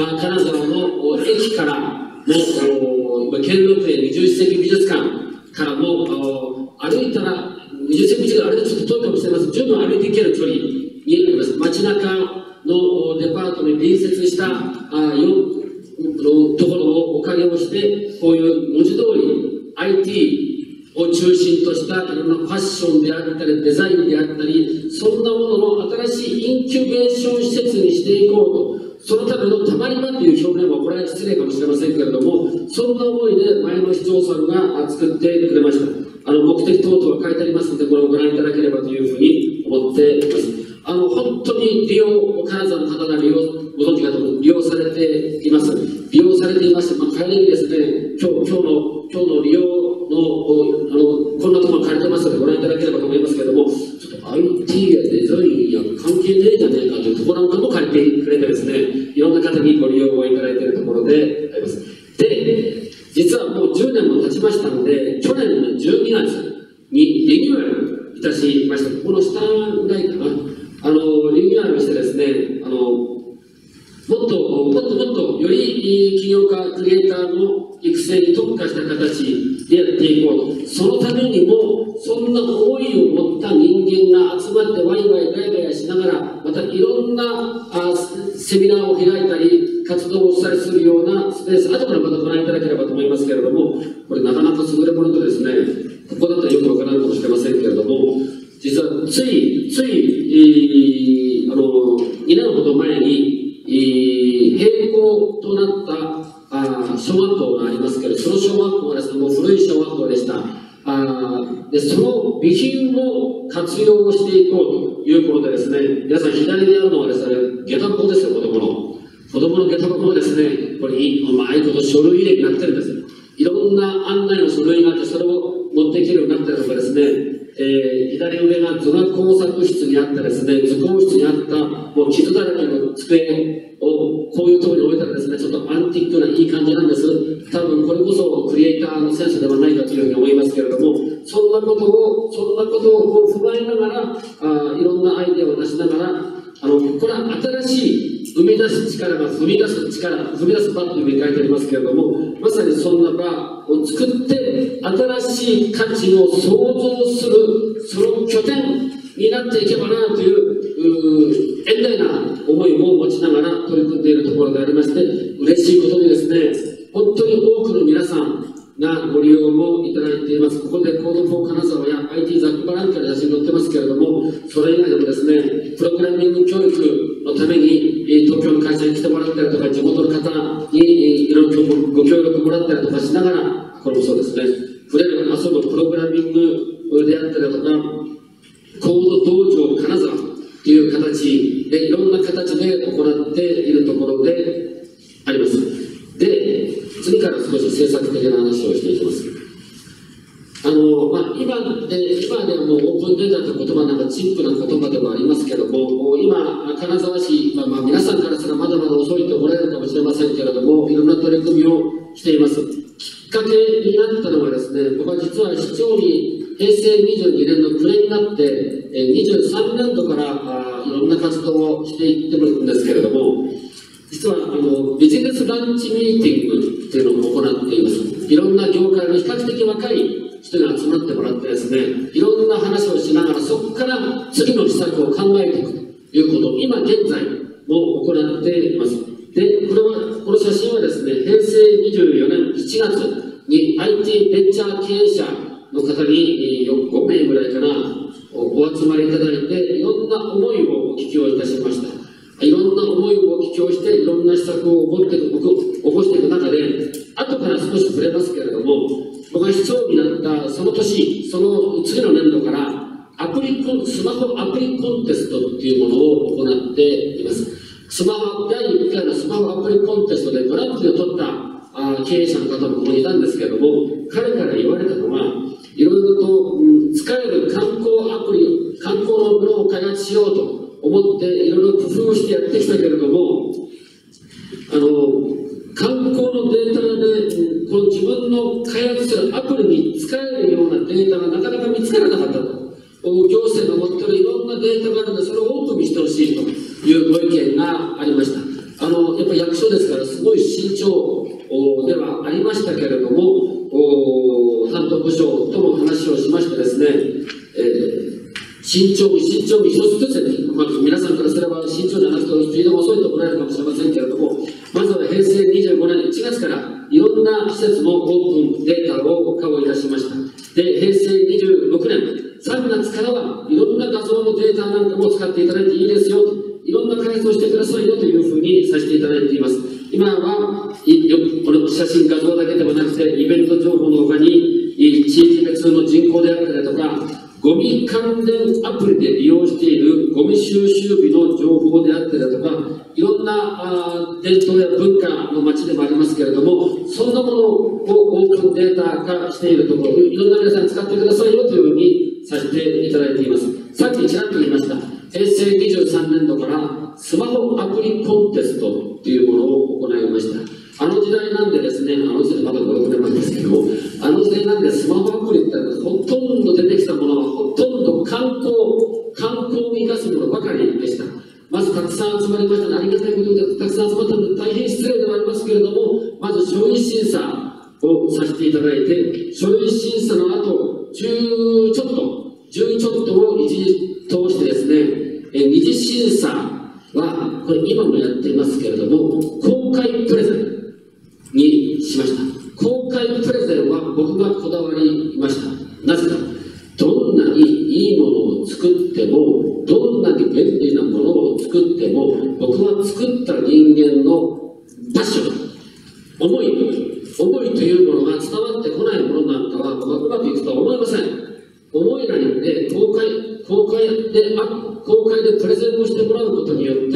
F: あ金沢の駅からもう兼六園二十世紀美術館からも歩いたら二十世紀美術館、あれでちょっと遠いかもしれません。十分歩いていける距離にあります。街中のデパートに隣接したあよのところをおかげをして、こういう文字通り アイティーを中心としたいろんなファッションであったりデザインであったり、そんなものの新しいインキュベーション施設にしていこうと、そのためのたまり場という表現はこれは失礼かもしれませんけれども、そんな思いで前の市長さんが作ってくれました。あの目的等々が書いてありますので、これをご覧いただければというふうに思っています。あの本当に利用、金沢の方が利用ご存知かと思う利用されています。利用されていまして、まあ、帰りにですね、今日今日の今日の利用のあのこんなところ借りてますのでご覧いただければと思いますけれども、ちょっと アイティー やデザインや関係ねえじゃねえかというところなんかも借りてくれてですね、いろんな方にご利用をいただいているところであります。で、実はもうじゅうねんも経ちましたので、去年のじゅうにがつにリニューアルいたしました。この下ぐらいかな。あのリニューアルしてですね、あのもっともっともっとより起業家クリエイターの育成に特化した形でやっていこうと、そのためにもそんな思いを持っワイワイガヤガヤしながら、またいろんなあセミナーを開いたり、活動をしたりするようなスペース、後からまたご覧いただければと思いますけれども、これなかなか優れものでですね、ここだったらよくわからないかもしれませんけれども、実はつい、つい、えー、あの、にねんほど前に、えー、閉校となったあ小学校がありますけど、その小学校はですね、もう古い小学校でした。あでその備品を活用していこうということでですね、皆さん左であるのはですね、下駄箱ですよ、子供の。子供の下駄箱はですね、これうまいこと書類入れになってるんですよ。いろんな案内の書類があって、それを持っていけるようになったりとかですね、えー、左上が図画工作室にあってですね、図工室にあったもう傷だらけの机をこういうところに置いたらですね、ちょっとアンティークないい感じなんです。多分これこそクリエイターのセンスではないかというふうに思いますけれども、そんなことを、そんなことを踏まえながら、あいろんなアイデアを出しながら、あの、これは新しい生み出す力が踏み出す力、踏み出す場というふうに書いてありますけれども、まさにそんな場を作って、新しい価値を創造する、その拠点になっていけばなという、う遠大な思いも持ちながら取り組んでいるところでありまして、嬉しいことにですね、本当に多くの皆さんがご利用もいただいています。ここでコードフォー金沢や アイティー ザックバランカの写真載ってますけれども、それ以外でもですね、プログラミング教育のために東京の会社に来てもらったりとか、地元の方にいろいろご協力もらったりとかしながら、これもそうですね、触れる遊ぶプログラミングであったりとか、コード道場金沢という形で、いろんな形で行っているところであります。で、次から少し政策的な話をしていきます。あのまあ、今で今ではもうオープンデータという言葉なんかチップな言葉ではありますけども、今、金沢市、まあ、まあ皆さんからすればまだまだ遅いと思われるかもしれませんけれども、いろんな取り組みをしています。きっかけになったのはですね、僕は実は市長にへいせいにじゅうにねんの暮れになって、にじゅうさんねんどからあいろんな活動をしていってるんですけれども、実はあのビジネスランチミーティングっていうのを行っています。いろんな業界の比較的若い人に集まってもらってですね、いろんな話をしながら、そこから次の施策を考えていくということを今現在も行っています。で、これは、この写真はですね、へいせいにじゅうよねんいちがつに アイティー ベンチャー経営者の方にごめいぐらいかな、お集まりいただいて、いろんな思いをお聞きをいたしました。いろんな思いをお聞きをして、いろんな施策を起こっていく、起こしていく中で、後から少し触れますけれども、僕が市長になったその年、その次の年度から、アプリコン、スマホアプリコンテストっていうものを行っています。スマホ、だいいっかいのスマホアプリコンテストでグランプリを取ったあ経営者の方もここにいたんですけれども、彼から言われたのは、いろいろと、うん、使える観光アプリ、観光のものを開発しようと思って、いろいろ工夫をしてやってきたけれども、あの、観光のデータで、この自分の開発するアプリに使えるようなデータがなかなか見つからなかったと。行政が持っているいろんなデータがあるので、それをオープンにしてほしいというご意見がありました。あの、やっぱり役所ですから、すごい慎重ではありましたけれども、担当部署とも話をしましてですね、えー慎重に慎重に一つずつ、まあ、皆さんからすれば慎重じゃなくてスピードが遅いと思われるかもしれませんけれども、まずはへいせいにじゅうごねんいちがつからいろんな施設のオープンデータを確保いたしました。で、へいせいにじゅうろくねんさんがつからはいろんな画像のデータなんかも使っていただいていいですよと、いろんな開発をしてくださいよというふうにさせていただいています。今はこの写真画像だけではなくて、イベント情報の他に地域別の人口であったりとか、ゴミ関連アプリで利用しているゴミ収集日の情報であったりだとか、いろんなあ伝統や文化の街でもありますけれども、そんなものをオープンデータ化しているところ、いろんな皆さん使ってくださいよというふうにさせていただいています。さっきちらっと言いました、へいせいにじゅうさんねんどからスマホアプリコンテストというものを行いました。あの時代なんでですね、あの時代まだご、ろくねんまえですけども、あの時代なんでスマホアプリってほとんど出てきたものはほとんど観光、観光に生かすものばかりでした。まずたくさん集まりましたね。ありがたいことでたくさん集まったので大変失礼ではありますけれども、まず書類審査をさせていただいて、書類審査の後、じゅうちょっと、じゅうちょっとを一時通してですね、 で二次審査は、これ今もやっていますけれども、公開プレゼンにしました。公開プレゼンは僕がこだわりました。なぜか、どんなにいいものを作っても、どんなに便利なものを作っても、僕は作った人間のパッション、思い、思いというものが伝わってこないものなんかは、僕はうまくいくとは思いません。思いないので、公開、公開で、あ、公開でプレゼンをしてもらうことによって、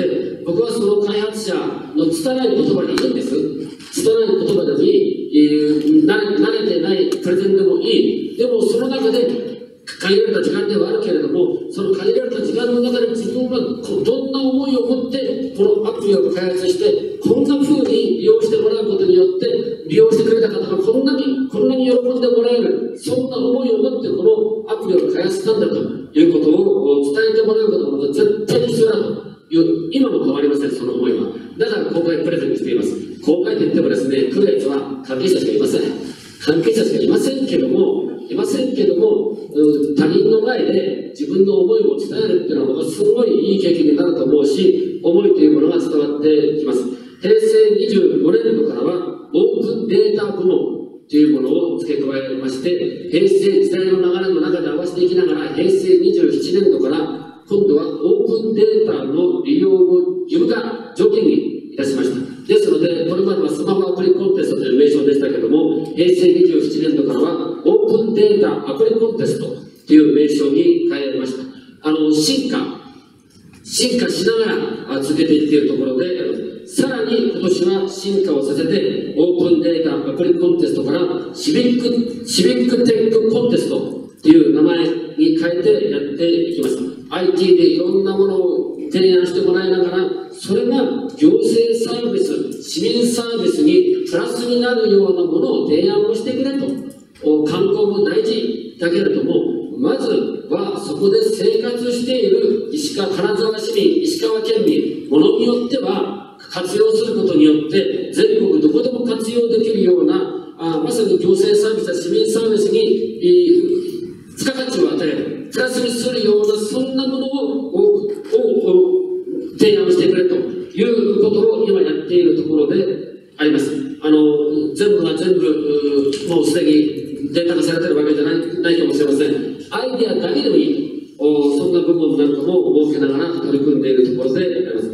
F: 僕はその開発者の拙い言葉でいいんです。拙い言葉でもいい、えー、慣れてないプレゼンでもいい。でもその中で、限られた時間ではあるけれども、その限られた時間の中で自分がどんな思いを持って、このアプリを開発して、こんな風に利用してもらうことによって、利用してくれた方がこんなに、こんなに喜んでもらえる、そんな思いを持ってこのアプリを開発したんだということを伝えてもらうことが絶対に必要だという、今も変わりません、その思いは。だから公開プレゼントしています。公開といってもですね、来るやつは関係者しかいません。関係者しかいませんけども、いませんけども、他人の前で自分の思いを伝えるっていうのはすごいいい経験になると思うし、思いというものが伝わってきます。へいせいにじゅうごねんどからはオープンデータ部門というものを付け加えまして、平成時代の流れの中で合わせていきながら、へいせいにじゅうななねんどから今度はオープンデータの利用を義務化条件にいたしました。ですので、これまではスマホアプリコンテストという名称でしたけども、へいせいにじゅうななねんどからはオープンデータアプリコンテストという名称に変えました。あの、進化、進化しながら続けていっているところで、さらに今年は進化をさせて、オープンデータアプリコンテストからシビック、シビックテックコンテストという名前に変えてやっていきます。アイティー でいろんなものを提案してもらいながら、それが行政サービス、市民サービスにプラスになるようなものを提案をしてくれと。観光も大事だけれども、まずはそこで生活している石川、金沢市民、石川県民、ものによっては活用することによって、全国どこでも活用できるような、あまさに行政サービスや市民サービスに、えー、付加価値を与える、プラスにするような、そんなものを、をを提案してくれということを今やっているところであります。あの、全部が全部、もうすでにデータ化されているわけじゃない、ないかもしれません。アイデアだけでもいい。おそんな部分なんかも設けながら取り組んでいるところであります。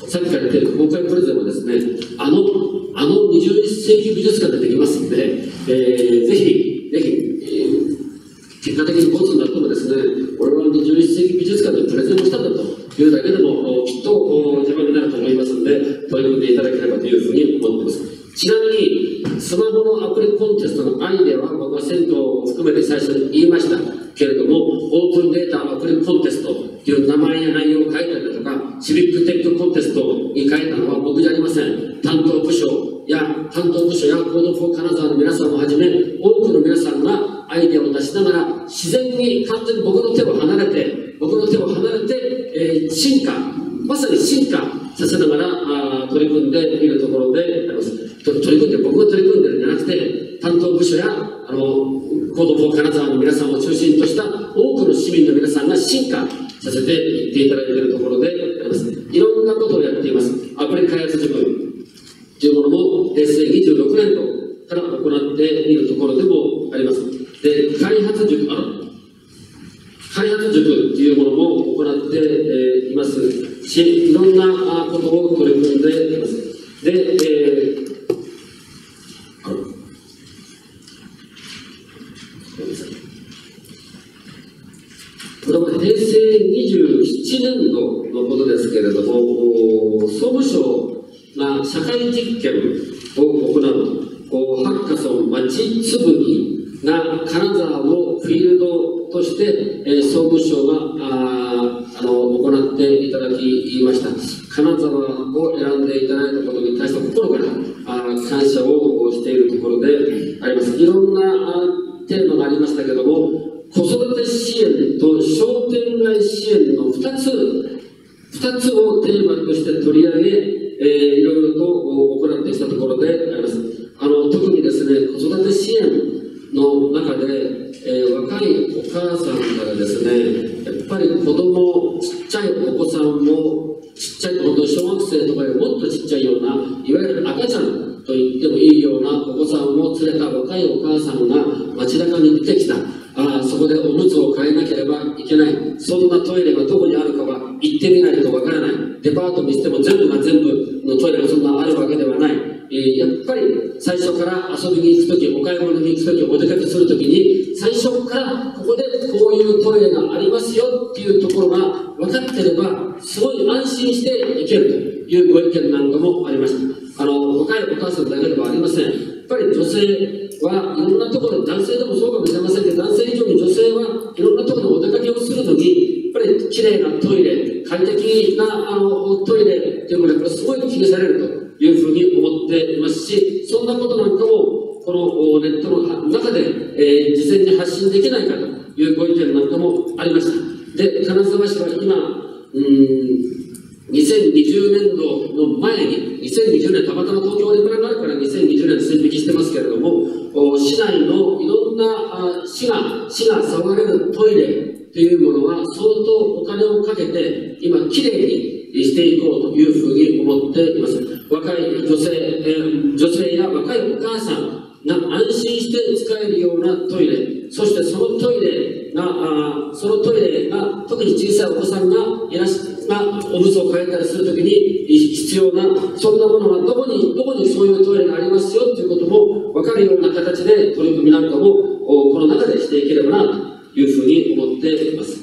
F: さっきから言っている公開プレゼンはですね、あの、あのにじゅういっせいき美術館でできますので、えー、ぜひ、ぜひ、えー、結果的にボツになってもですね、俺はにじゅういっせいき美術館でプレゼンをしたんだというだけでも、きっと自慢になると思いますので、取り組んでいただければというふうに思っています。ちなみに、スマホのアプリコンテストのアイデアは、僕は銭湯を含めて最初に言いましたけれども、オープンデータアプリコンテストという名前や内容を書いたりだとか、シビックテックコンテストに書いたのは僕じゃありません。担当部署や、担当部署やコードフォー金沢の皆さんをはじめ、多くの皆さんがアイデアを出しながら、自然に完全に僕の手を離れて、僕の手を離れて、えー、進化、まさに進化させながらあ取り組んでいるところであります。取り組んで、僕が取り組んでいるんじゃなくて、担当部署やあのコードフォー金沢の皆さんを中心とした多くの市民の皆さんが進化させていっていただいているところであります。いろんなことをやっています。アプリ開発事務というものもへいせいにじゅうろくねんどから行っているところでもあります。で、開発塾、あの開発塾というものも行って、えー、いますし、いろんなことを取り組んでいます。で、えーこれはへいせいにじゅうななねんどのことですけれども、総務省が社会実験を行うハッカソンまちつぶぎが金沢をフィールドとして、えー、総務省がああの行っていただきました。金沢を選んでいただいたことに対して心からあ感謝をしているところであります。いろんなあテーマがありましたけれども、子育て支援と商店街支援のふたつ、ふたつをテーマとして取り上げ、えー、いろいろと行ってきたところであります。あの特にですね、子育て支援の中で、えー、若いお母さんからですね、やっぱり子供、ちっちゃいお子さんも、ちっちゃい、本当小学生とかよりもっとちっちゃいような、いわゆる赤ちゃんと言ってもいいようなお子さんを連れた若いお母さんが街中に出てきた。ああ、そこでおむつを変えなければいけない。そんなトイレがどこにあるかは行ってみないとわからない。デパートにしても全部が全部のトイレがそんなあるわけではない。えー、やっぱり最初から遊びに行くとき、お買い物に行くとき、お出かけするときに、最初からここでこういうトイレがありますよっていうところが分かってれば、すごい安心して行けるというご意見なんかもありました。あの、若いお母さんだけではありません。やっぱり女性はいろんなところ、男性でもそうかもしれませんけど、男性以上に女性はいろんなところにお出かけをするのに、やっぱり綺麗なトイレ、快適なあのトイレっていうのがやっぱりすごい気にされるというふうに思っていますし、そんなことなんかもこのネットの中で、えー、事前に発信できないかというご意見なんかもありました。で、金沢市は今、うーんにせんにじゅうねんどの前に、にせんにじゅうねん、たまたま東京オリンピックがあるからにせんにじゅうねん線引きしてますけれども、市内のいろんな市が、市が触れるトイレというものは相当お金をかけて、今、きれいにしていこうというふうに思っています。若い女性、えー、女性や若いお母さんが安心して使えるようなトイレ、そしてそのトイレが、あそのトイレが、特に小さいお子さんがいらっしゃがおむつを変えたりするときに必要な、そんなものがどこに、どこにそういうトイレがありますよということも分かるような形で取り組みなんかもこの中でしていければなというふうに思っています。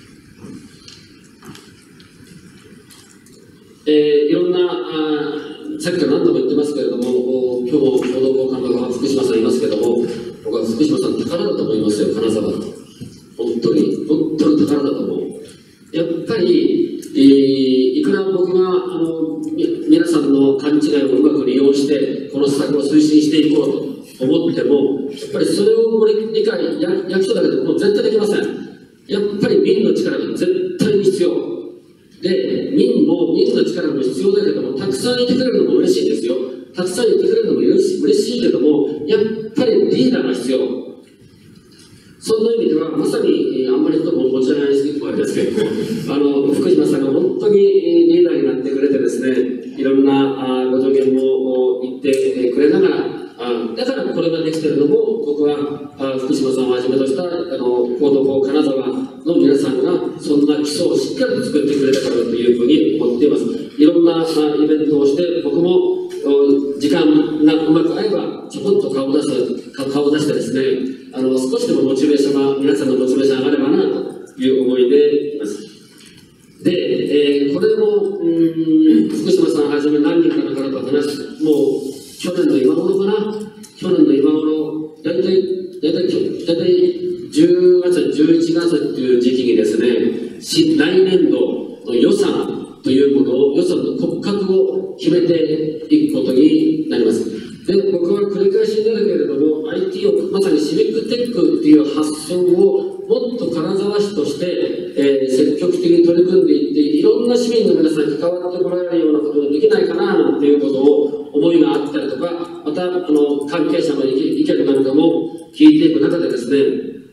F: えー、いろんなあさっきから何度も言ってますけれども、今日も共同交換の福島さんいますけれども、僕は福島さん宝だと思いますよ、金沢。本当に、本当に宝だと思う。やっぱりえー、いくら僕があの皆さんの勘違いをうまく利用してこの施策を推進していこうと思っても、やっぱりそれを理解、役所だけでもう絶対できません。やっぱり民の力が絶対に必要で、民も民の力も必要だけども、たくさんいてくれるのも嬉しいですよ。たくさんいてくれるのも嬉しい、嬉しいけども、やっぱりリーダーが必要。そんな意味では、まさに、あんまりとも持ち上がりすぎるとあれですけども、あの、福島さんが本当にリーダーになってくれてですね、いろんなあご助言も言ってくれながら、あだからこれができているのも、僕はあ福島さんをはじめとした、あの、高等校金沢の皆さんが、そんな基礎をしっかりと作ってくれたからというふうに思っています。いろんなあイベントをして、僕も時間がうまく合えば、ちょこっと顔を出す、顔を出してですね、あの少しでもモチベーションが、皆さんのモチベーション上がればなという思いでいます。で、えー、これも、うーん、福島さんはじめ何人かの方と話して、もう去年の今頃かな、去年の今頃、大体、大体、大体じゅうがつ、じゅういちがつという時期にですね、来年度の予算というものを、予算の骨格を決めていくことになります。で、僕は繰り返しになるけれども、アイティー をまさにシビックテックっていう発想をもっと金沢市として、えー、積極的に取り組んでいって、いろんな市民の皆さんに関わってもらえるようなことができないかななんていうことを思いがあったりとか、またあの関係者の意見なんかも聞いていく中でですね、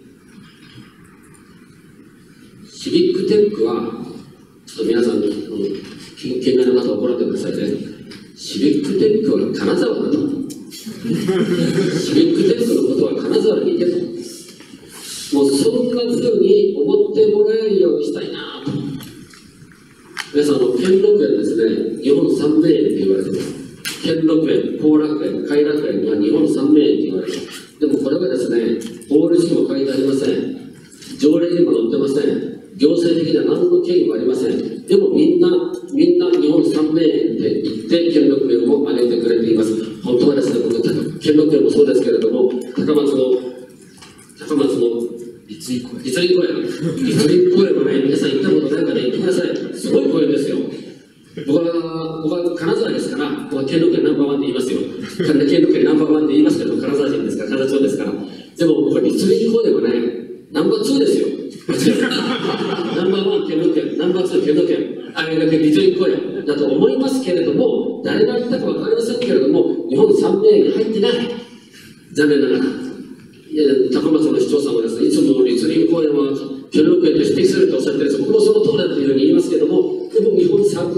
F: シビックテックは、ちょっと皆さんに近見の方は怒られてくださいね。シビックテックは金沢だと。シビックテックのことは金沢に行けと。もうそんなふうに思ってもらえるようにしたいなと。皆さん、あの兼六園ですね、日本三名園って言われてます。兼六園、後楽園、偕楽園は日本三名園って言われてます。でもこれはですね、法律にも書いてありません。条例にも載ってません。行政的には何の権威もありません。でもみんな、みんな日本三名園って言って兼六園を挙げてくれています。本当はですね、僕、兼六園もそうですけれども、高松の、高松の立林公園。立林公園。立林公園はね、皆さん行ったことないから行ってください。すごい公園ですよ。僕は、僕は金沢ですから、僕は兼六園ナンバーワンって言いますよ。兼六園ナンバーワンって言いますけど、金沢人ですから、金沢町ですから。でも僕は立林公園はね、ナンバーツーですよ。ナンバーワン兼六園、ナンバーツー兼六園、あれだけ立林公園だと思いますけれども、誰が言ったか分かりませんけれども、日本三名園に入ってない。残念ながら。いや、高松の市長さんはですね、いつも立林公園は兼六園と指摘するとおっしゃってるんです。僕もその通りだというふうに言いますけ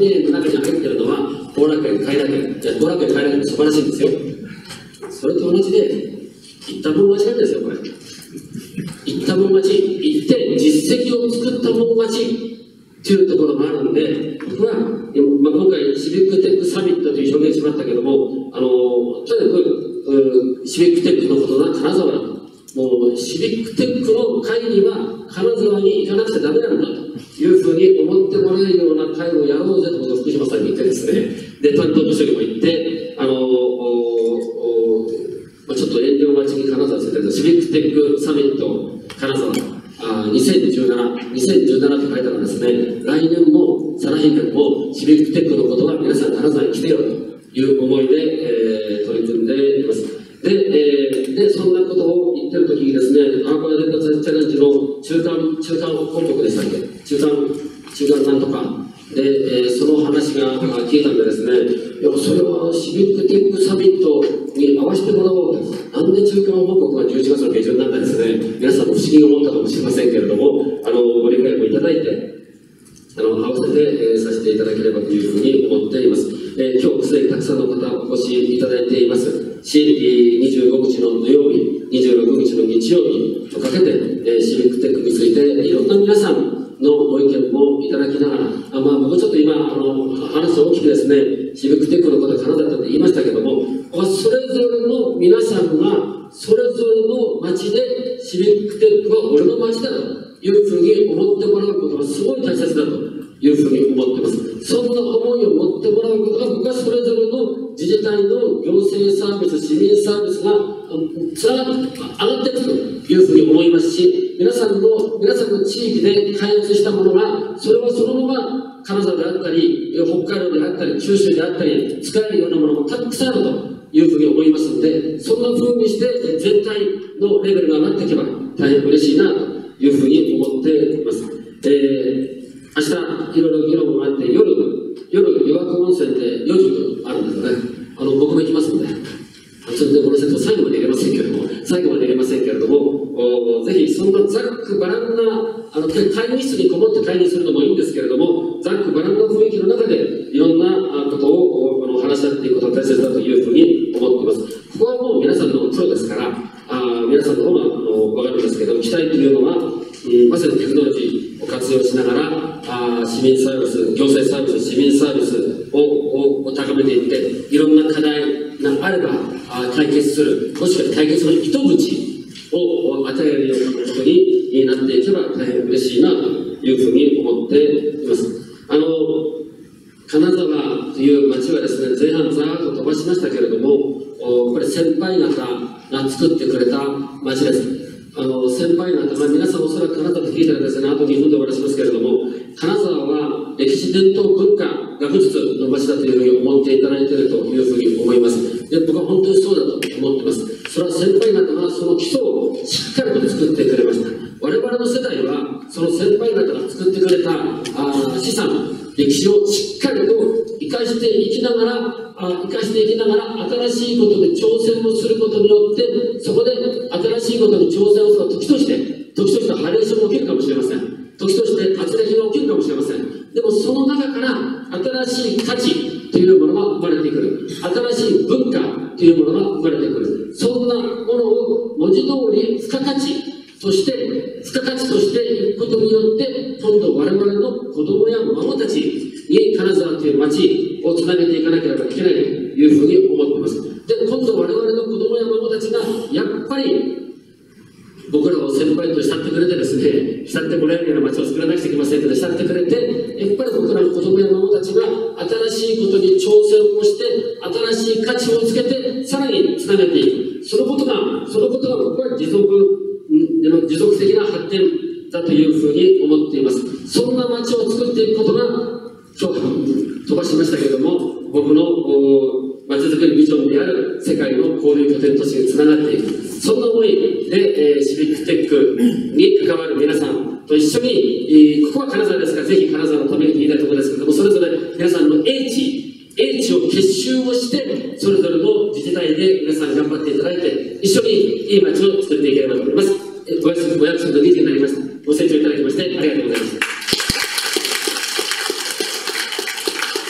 F: 名の中に入ってるのは後楽園、偕楽園。いや、後楽園、偕楽園素晴らしいんですよ。それと同じで、言ったもん勝ちなんですよ、これ。言ったもん勝ち、言って実績を作ったもん勝ちっていうところもあるんで、僕は、まあ、今回、シビックテックサミットという表現しましたけども、あのとにかくシビックテックのことが金沢だと。もうシビックテックの会には金沢に行かなくちゃダメなんだというふうに思ってもらえるような会をやろうぜと僕は福島さんに言ってですね、で担当部署にも行って、あのまあ、ちょっと遠慮がちに金沢ですけど、シビックテックサミット金沢あにせんじゅうなな、にせんじゅうななって書いたらですね、来年も再来年もシビックテックのことは皆さん金沢に来てよという思いで、えー、取り組んでいます。で、えー、で、そんなことを言ってるときにですね、アーバー伝達チャレンジの中間、中間報告でしたっけ、中間、中間なんとか、で、えー、その話が聞いたんでですね、いや、それはシビックテックサミットに合わせてもらおうと、なんで中間報告がじゅういちがつの下旬なんかですね、皆さんも不思議に思ったかもしれませんけれども、あの、ご理解もいただいて、あの、合わせて、えー、させていただければというふうに思っています。えー、今日すでにたくさんの方お越しいただいていますし、にじゅうごにちの土曜日、にじゅうろくにちの日曜日とかけて、えー、シビックテックについていろんな皆さんのご意見もいただきながら、あまあ、僕ちょっと今、あの話を大きくですね、シビックテックのことは金だったって言いましたけども、それぞれの皆さんが、それぞれの町でシビックテックは俺の町だというふうに思ってもらうことがすごい大切だというふうに思っています。そんな思いを持ってもらうことが、僕はそれぞれの自治体の行政サービス、市民サービスがつながって上がっていくというふうに思いますし、皆さんの、皆さんの地域で開発したものが、それはそのまま金沢であったり、北海道であったり、九州であったり、使えるようなものもたくさんあるというふうに思いますので、そんなふうにして全体のレベルが上がっていけば大変嬉しいなというふうに思っています。えー明日、いろいろ議論があって、夜、夜、湯涌温泉でよじあるんですよね。あの、僕も行きますので、ちょっとこのセット最後まで入れませんけれども、最後まで入れませんけれども、ぜひ、そんなざっくばらんな、あの、会議室にこもって会議するのもいいんですけれども、ざっくばらんな雰囲気の中で、いろんなことを、あの、話し合っていくことが大切だというふうに思っています。ここはもう皆さんのプロですから、あ皆さんの方が、あの、わかるんですけど、期待というのは、うん、まさにテクノロジーを活用しながら、あ市民サービス、行政サービス、市民サービスををを高めていって、いろんな課題があればあ解決する、もしくは解決の糸口を与えるようなことになっていけば大変嬉しいなというふうに思っています。あの金沢という町はですね、前半ざーっと飛ばしましたけれども、これ先輩方が作ってくれた町です。あの先輩方が皆さんおそらく金沢と聞いたらですね、あとにふんで終わらせますけれども、金沢は歴史伝統文化学術の町だというふうに思っていただいているというふうに思います。で僕は本当にそうだと思っています。それは先輩方がその基礎をしっかりと作ってくれました。我々の世代はその先輩方が作ってくれたあ資産、歴史をしっかりと生かしていきながら、あ生かしていきながら新しいことで挑戦をすることによって、そこで新しいことに挑戦をする時として、時としてハレーションが起きるかもしれません。時として圧力が起きるかもしれません。でもその中から新しい価値というものが生まれてくる。新しい文化というものが生まれてくる。そんなものを文字通り付加価値として、付加価値としていくことによって、今度我々の子供や孫たちに金沢という町をつなげていかなければいけないというふうに思っています。で、今度我々の子供や孫たちが、やっぱり僕らを先輩と慕ってくれてですね、慕ってもらえるような街を作らなくちゃいけませんけど、慕ってくれて、やっぱり僕らの子供や孫たちが新しいことに挑戦をして、新しい価値をつけて、さらにつなげていく。そのことが、そのことが僕は持続、持続的な発展だというふうに思っています。そんな街を作っていくことが、今日飛ばしましたけれども、僕の街づくりビジョンである世界の交流拠点都市につながっていく。そんな思いで、えー、シビックテックに関わる皆さんと一緒に、えー、ここは金沢ですから、ぜひ金沢のために言いたいところですけれども、それぞれ皆さんの英知、英知を結集をして、それぞれの自治体で皆さん頑張っていただいて、一緒にいい街を作っていければと思います。お約束、お約束のにじになりました。ご清聴いただきましてありがとうございました。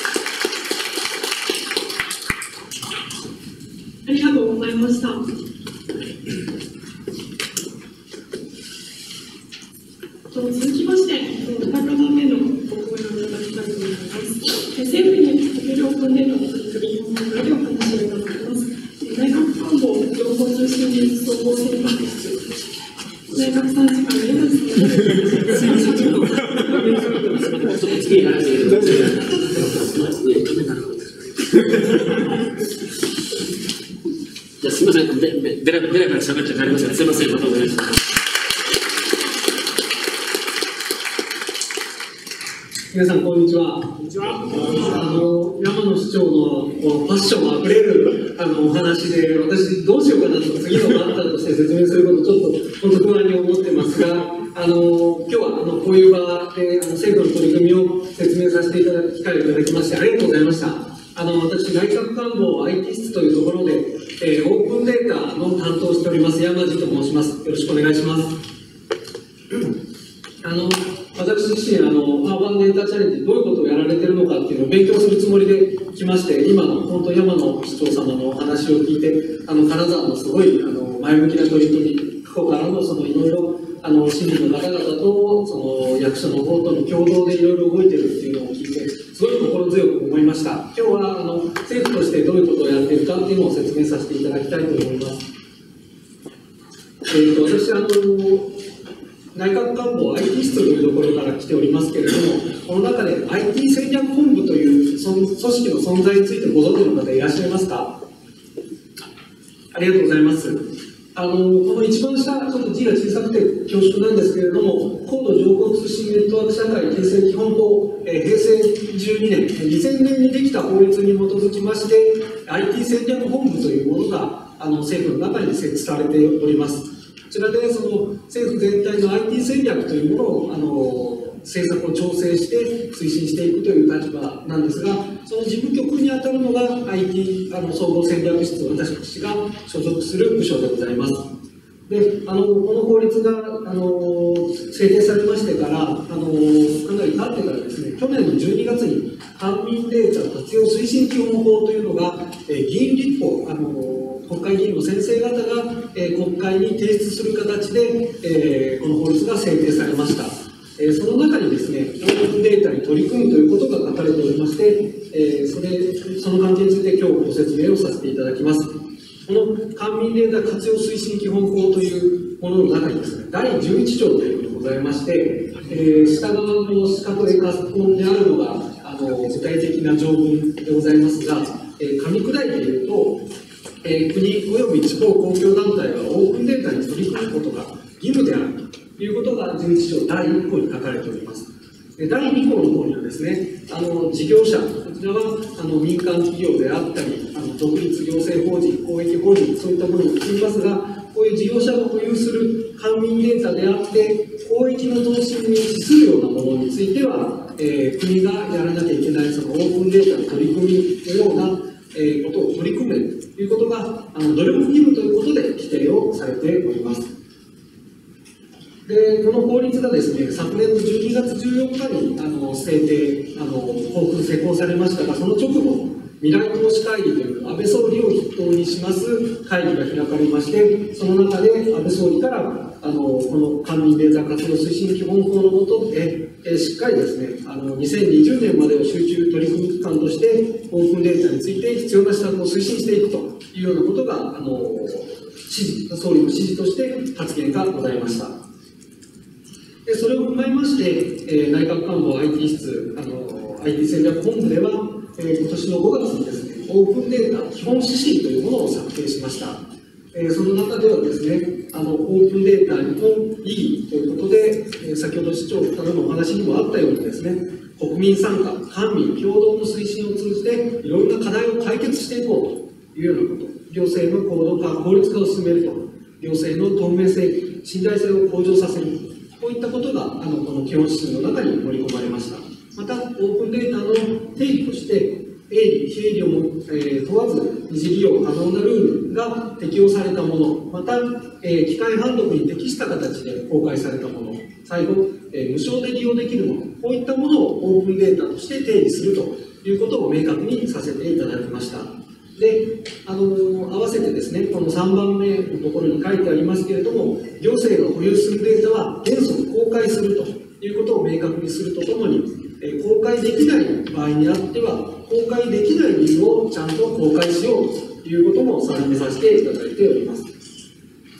E: 大学さんじかんで山地さんのすいません、ちょっと。
F: その次に話してください。じゃあすみません、でで出ないから喋っちゃ帰りません。すみません、またお願いします。
G: 皆さんこんにちは。こんにちは。あの山野市長のこうパッションあふれるあのお話で、私どうしようかなと次のバッターとして説明することちょっと本当不安に思ってますが、あの今日はあのこういう場であの政府の取り組みを説明させていただく機会をいただきましてありがとうございました。あの私内閣官房 アイティー 室というところで、えー、オープンデータの担当をしております山地と申します。よろしくお願いします。あの私自身あの、アーバンデータチャレンジ、どういうことをやられているのかっていうのを勉強するつもりで来まして、今の本当、山野市長様のお話を聞いて、あの金沢のすごいあの前向きな取り組み、過去からのそのいろいろあの市民の方々とその役所の方との共同でいろいろ動いているっていうのを聞いて、すごい心強く思いました。今日はあの政府としてどういうことをやっているかっていうのを説明させていただきたいと思います。えー、と私あの内閣官房 アイティー 室というところから来ておりますけれども、この中で アイティー 戦略本部という組織の存在についてご存知の方いらっしゃいますか？ありがとうございます。あのこの一番下、ちょっと字が小さくて恐縮なんですけれども、高度情報通信ネットワーク社会形成基本法、えー、へいせいじゅうにねん、にせんねんにできた法律に基づきまして、アイティー 戦略本部というものがあの政府の中に設置されております。こちらでその政府全体の アイティー 戦略というものをあの政策を調整して推進していくという立場なんですが、その事務局にあたるのが アイティー あの総合戦略室、私が所属する部署でございます。であのこの法律があの制定されましてからあのかなり経ってからですね、去年のじゅうにがつに官民データ活用推進基本法というのが、えー、議員立法あの国会議員の先生方が、えー、国会に提出する形で、えー、この法律が制定されました。えー、その中にですね、オープンデータに取り組むということが書かれておりまして、えー、それその関係について今日ご説明をさせていただきます。この官民データ活用推進基本法というものの中にですね、だいじゅういち条というのがございまして、えー、下側の四角で書き込んであるのがあの具体的な条文でございますが、えー、噛み砕いて言うと、えー、国及び地方公共団体はオープンデータに取り組むことが義務であるということがじゅういち条だいいっこに書かれております。でだいに項の方にはですね、あの事業者、こちらはあの民間企業であったり、あの独立行政法人、公益法人、そういったものも含みますが、こういう事業者が保有する官民データであって、公益の増進に資するようなものについては、えー、国がやらなきゃいけないそのオープンデータの取り組みのようなえー、ことを取り組めるということがあの努力義務ということで規定をされております。でこの法律がですね、昨年のじゅうにがつじゅうよっかにあの制定あの交付施行されましたが、その直後未来投資会議という安倍総理を筆頭にします会議が開かれまして、その中で安倍総理からあのこの官民データ活用推進基本法の下でえしっかりですね、あのにせんにじゅうねんまでを集中取り組み期間としてオープンデータについて必要な施策を推進していくというようなことがあの指示総理の指示として発言がございました。でそれを踏まえまして、えー、内閣官房 アイティー 室あの アイティー 戦略本部では、えー、今年のごがつにですね、オープンデータ基本指針というものを策定しました。えー、その中ではですね、あのオープンデータの意義ということで、えー、先ほど市長からのお話にもあったようにですね、国民参加、官民共同の推進を通じていろいろな課題を解決していこうというようなこと、行政の高度化、効率化を進めると、行政の透明性、信頼性を向上させる、こういったことがあのこの基本指針の中に盛り込まれました。また、オープンデータの定義として、営利、非営利をも、えー、問わず二次利用可能なルールが適用されたもの、また、えー、機械判読に適した形で公開されたもの、最後、えー、無償で利用できるもの、こういったものをオープンデータとして定義するということを明確にさせていただきました。で、あのー、合わせてですね、このさんばんめのところに書いてありますけれども、行政が保有するデータは原則公開するということを明確にするとともに、えー、公開できない場合にあっては、公開できない理由をちゃんと公開しようということも定めさせていただいております。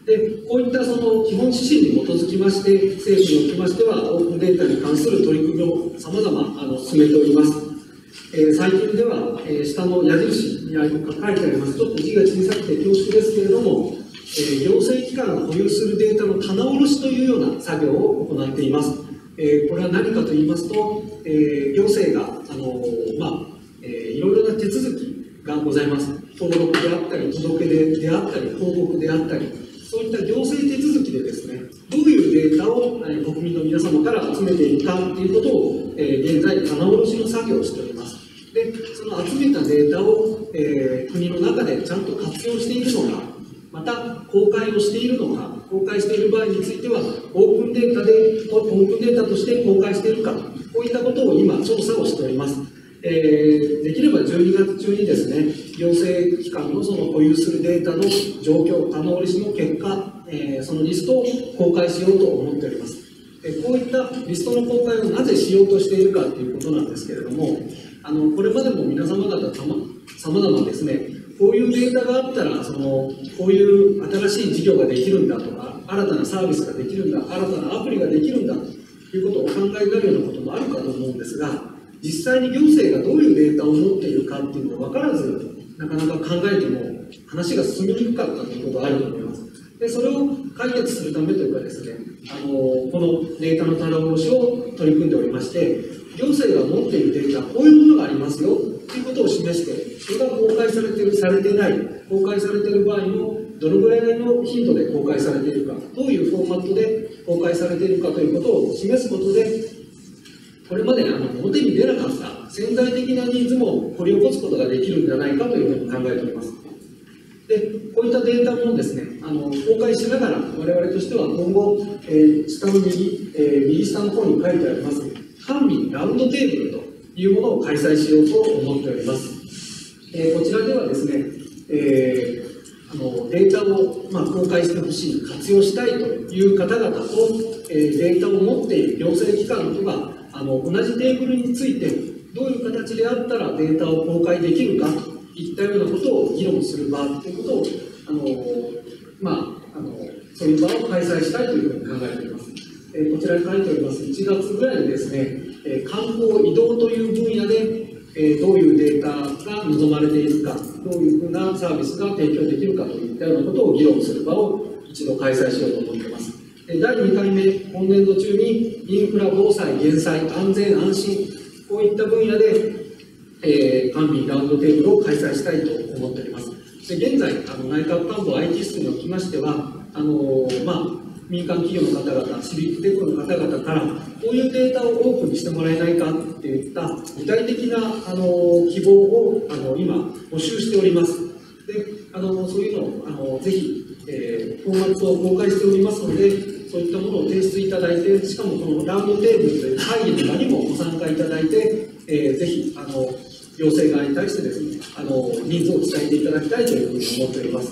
G: で、こういったその基本指針に基づきまして、政府におきましては、オープンデータに関する取り組みをさまざまあの進めております。えー、最近では、えー、下の矢印にあり書いてあります、ちょっと字が小さくて恐縮ですけれども、えー、行政機関が保有するデータの棚卸しというような作業を行っています。えー、これは何かと言いますと、えー、行政が、あのーまあえー、いろいろな手続きがございます。登録であったり、届け出であったり、報告であったり、そういった行政手続きでですね、どういうデータを、えー、国民の皆様から集めていくかということを、えー、現在、棚卸しの作業をしております。で、その集めたデータを、えー、国の中でちゃんと活用しているのか、また公開をしているのか、公開している場合については、オープンデータで、オープンデータとして公開しているか、こういったことを今、調査をしております。えー、できればじゅうにがつ中にですね、行政機関のその保有するデータの状況、棚卸しの結果、えー、そのリストを公開しようと思っております。えー、こういったリストの公開をなぜしようとしているかということなんですけれども、あのこれまでも皆様方さまざまですね、こういうデータがあったらその、こういう新しい事業ができるんだとか、新たなサービスができるんだ、新たなアプリができるんだということをお考えになるようなこともあるかと思うんですが、実際に行政がどういうデータを持っているかっていうのが分からず、なかなか考えても話が進みにくかったということがあると思います。で、それを解決するためというかですね、あのこのデータの棚卸しを取り組んでおりまして、行政が持っているデータ、こういうものがありますよということを示して、それが公開されている、されていない、公開されている場合も、どのぐらいの頻度で公開されているか、どういうフォーマットで公開されているかということを示すことで、これまであの表に出なかった潜在的なニーズも掘り起こすことができるんじゃないかというふうに考えております。で、こういったデータもですね、あの公開しながら、我々としては今後、えー、下の右、えー、右下の方に書いてあります、官民ラウンドテーブルというものを開催しようと思っております。えー、こちらではですね、えー、あのデータを、まあ、公開してほしい、活用したいという方々と、えー、データを持っている行政機関とがあの同じテーブルについて、どういう形であったらデータを公開できるかといったようなことを議論する場ということを、あのまあ、あのそういう場を開催したいというふうに考えております。えー、こちらに書いておりますいちがつぐらいにですね、えー、観光移動という分野で、えー、どういうデータが望まれているか、どういうふうなサービスが提供できるかといったようなことを議論する場を一度開催しようと思っています。だいにかいめ、今年度中にインフラ、防災、減災、安全、安心、こういった分野で、えー、官民ラウンドテーブルを開催したいと思っております。で、現在、あの内閣官房 アイティー 室におきましては、あのー、まあ、民間企業の方々、シビックテックの方々から、こういうデータをオープンにしてもらえないかっていった具体的な、あのー、希望をあの今、募集しております。で、あのー、そういうのを、あのー、ぜひ、えー、フォーマットを公開しておりますので、そういったものを提出いただいて、しかもこのラウンドテーブルという会議の場にもご参加いただいて、えー、ぜひ、あの、行政側に対してですね、あの、ニーズを伝えていただきたいというふうに思っております。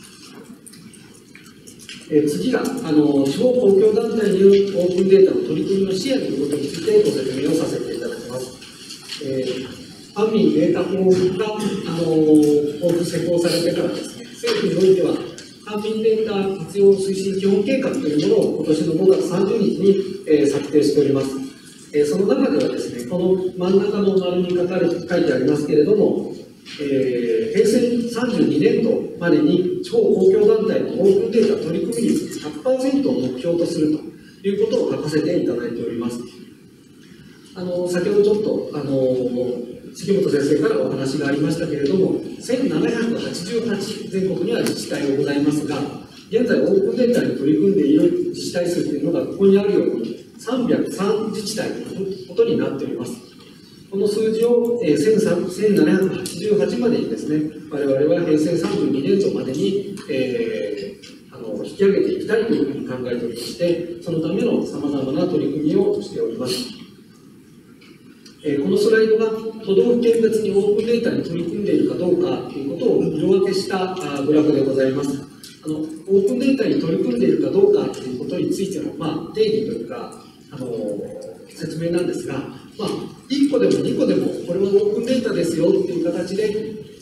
G: えー、次が、あの、地方公共団体によるオープンデータの取り組みの支援ということについてご説明をさせていただきます。えー、官民データ法が、あの、多く施行されてからですね、政府においては、官民データ活用推進基本計画というものを今年のごがつさんじゅうにちに、えー、策定しております。えー、その中ではですね、この真ん中の丸に書かれ書いてありますけれども、えー、へいせいさんじゅうにねんどまでに地方公共団体のオープンデータ取り組み率 ひゃくパーセント を目標とするということを書かせていただいております。あの先ほどちょっとあの杉本先生からお話がありましたけれども、せんななひゃくはちじゅうはち全国には自治体がございますが、現在オープンデータに取り組んでいる自治体数というのがここにあるようにさんびゃくさん自治体ということになっております。この数字を、えー、せんななひゃくはちじゅうはちまでにですね、我々はへいせいさんじゅうにねんどまでに、えー、あの引き上げていきたいというふうに考えておりまして、そのためのさまざまな取り組みをしております。えー、このスライドが都道府県別にオープンデータに取り組んでいるかどうかということを色分けしたあグラフでございます。あのオープンデータに取り組んでいるかどうかということについての、まあ、定義というか、あのー、説明なんですが、まあ、いっこでもにこでもこれはオープンデータですよという形で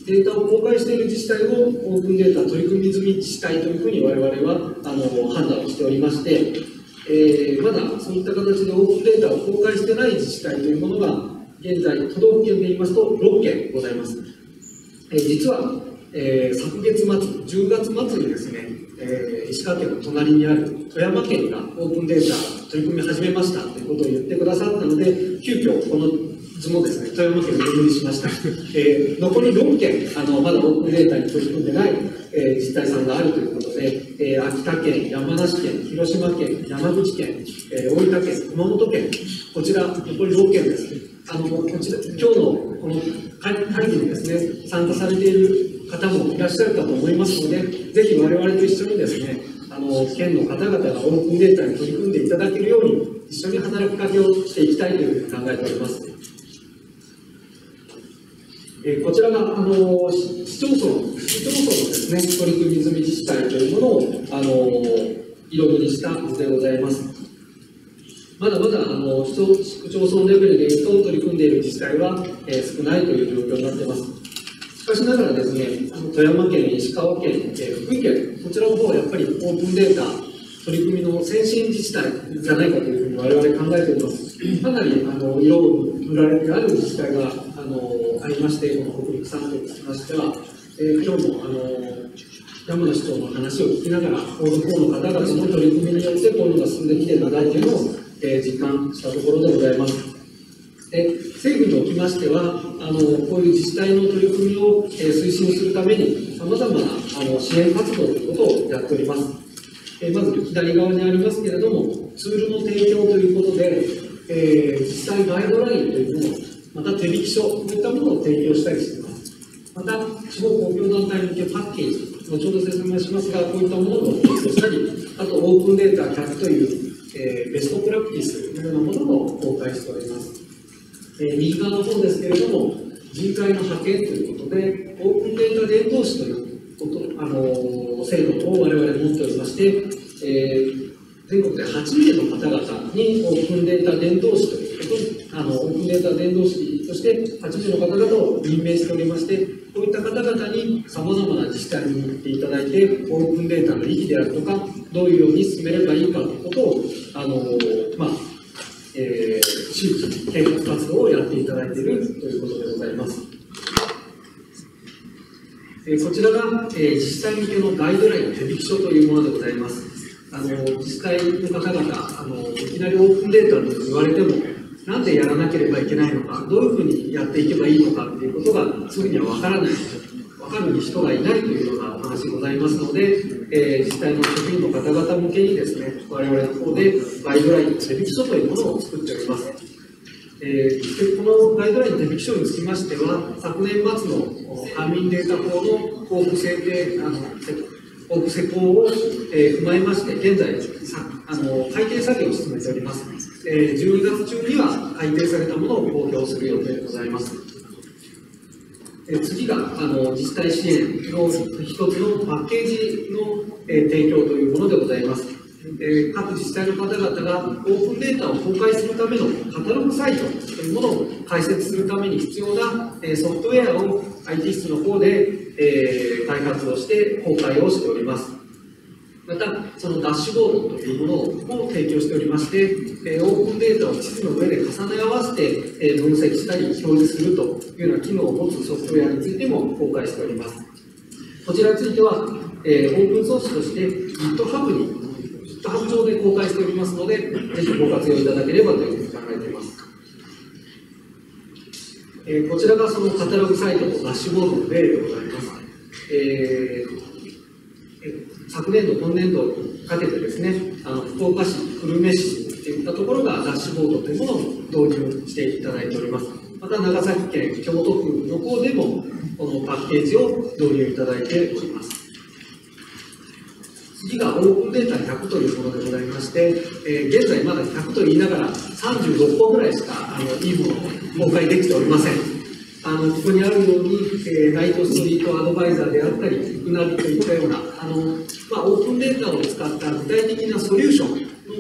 G: データを公開している自治体をオープンデータ取り組み済み自治体というふうに我々はあの判断をしておりまして、えー、まだそういった形でオープンデータを公開してない自治体というものが現在都道府県で言いますとろっけんございます。えー、実は、えー、昨月末じゅうがつ末にですね、えー、石川県の隣にある富山県がオープンデータ取り組み始めましたということを言ってくださったので、急遽この図もですね、富山県に入りしました。えー、残りろっけん、あのまだオープンデータに取り組んでない、えー、自治体さんがあるということで、えー、秋田県、山梨県、広島県、山口県、えー、大分県、熊本県、こちら残りろっけんです。あのこちら今日のこの会議にですね、参加されている方もいらっしゃるかと思いますので、ぜひ我々と一緒にですね、あの県の方々がオープンデータに取り組んでいただけるように、一緒に働きかけをしていきたいというふうに考えております。えー、こちらがあの市町村、市町村のですね、取り組み済み自治体というものをあの色塗りした図でございます。まだまだあの市町村レベルでいうと取り組んでいる自治体は、えー、少ないという状況になっています。しかしながらですね、富山県、石川県、えー、福井県、こちらの方はやっぱりオープンデータ取り組みの先進自治体じゃないかというふうに我々考えております。かなりあの色を塗られてある自治体があのありまして、この北陸さんとにつきましては、えー、今日もあの山野市長の話を聞きながら、この方の方々の取り組みによって、こういうのが進んできているんだというのを、えー、実感したところでございます。で政府におきましては、あのこういう自治体の取り組みを、えー、推進するために、さまざまなあの支援活動ということをやっております。えー、まず左側にありますけれども、ツールの提供ということで、えー、実際ガイドラインというもの、また手引き書、こういったものを提供したりしています。また、地方公共団体向けパッケージ、後ほど説明しますが、こういったものを提供したり、あとオープンデータひゃくという、えー、ベストプラクティスのようなものも公開しております。えー、右側の方ですけれども、人材の派遣ということで、オープンデータ伝道師ということ、あのー、制度を我々持っておりまして、えー、全国ではちめいの方々にオープンデータ伝道師ということに、あのオープンデータ伝道師としてはちめいの方々を任命しておりまして、こういった方々にさまざまな自治体に行っていただいて、オープンデータの意義であるとか、どういうように進めればいいかということを、あのー、まあ、えー、地域啓発活動をやっていただいているということでございます。えー、こちらが、えー、自治体向けのガイドライン手引き書というものでございます。あの自治体の方々、あのいきなりオープンデータと言われても、なんでやらなければいけないのか、どういうふうにやっていけばいいのかということがすぐには分からない、分かる人がいないというようなお話でございますので、えー、自治体の職員の方々向けにですね、我々の方でガイドライン、手引き書というものを作っております。えー、でこのガイドライン手引き書につきましては、昨年末の官民データ法の交付制定、あの交付施行を、えー、踏まえまして、現在さあの改定作業を進めております。えー、じゅうにがつ中には改定されたものを公表する予定でございます。えー、次があの自治体支援の一つのパッケージの、えー、提供というものでございます。えー、各自治体の方々がオープンデータを公開するためのカタログサイトというものを開設するために必要な、えー、ソフトウェアを アイティー 室の方で、えー、開発をして公開をしております。また、そのダッシュボードというものを提供しておりまして、えー、オープンデータを地図の上で重ね合わせて、えー、分析したり表示するというような機能を持つソフトウェアについても公開しております。こちらについては、えー、オープンソースとして GitHub にGitHub 上で公開しておりますので、ぜひご活用いただければというふうに考えています。えー、こちらがそのカタログサイトのダッシュボードの例でございます。えー、昨年度、今年度にかけてですね、あの福岡市、久留米市といったところがダッシュボードというものを導入していただいております。また長崎県、京都府の方でも、このパッケージを導入いただいております。次がオープンデータひゃくというものでございまして、えー、現在まだひゃくと言いながらさんじゅうろっぽんぐらいしかあのいいものを公開できておりません。あのここにあるように、えー、ナイトストリートアドバイザーであったり、イグナビといったようなあの、まあ、オープンデータを使った具体的なソリューション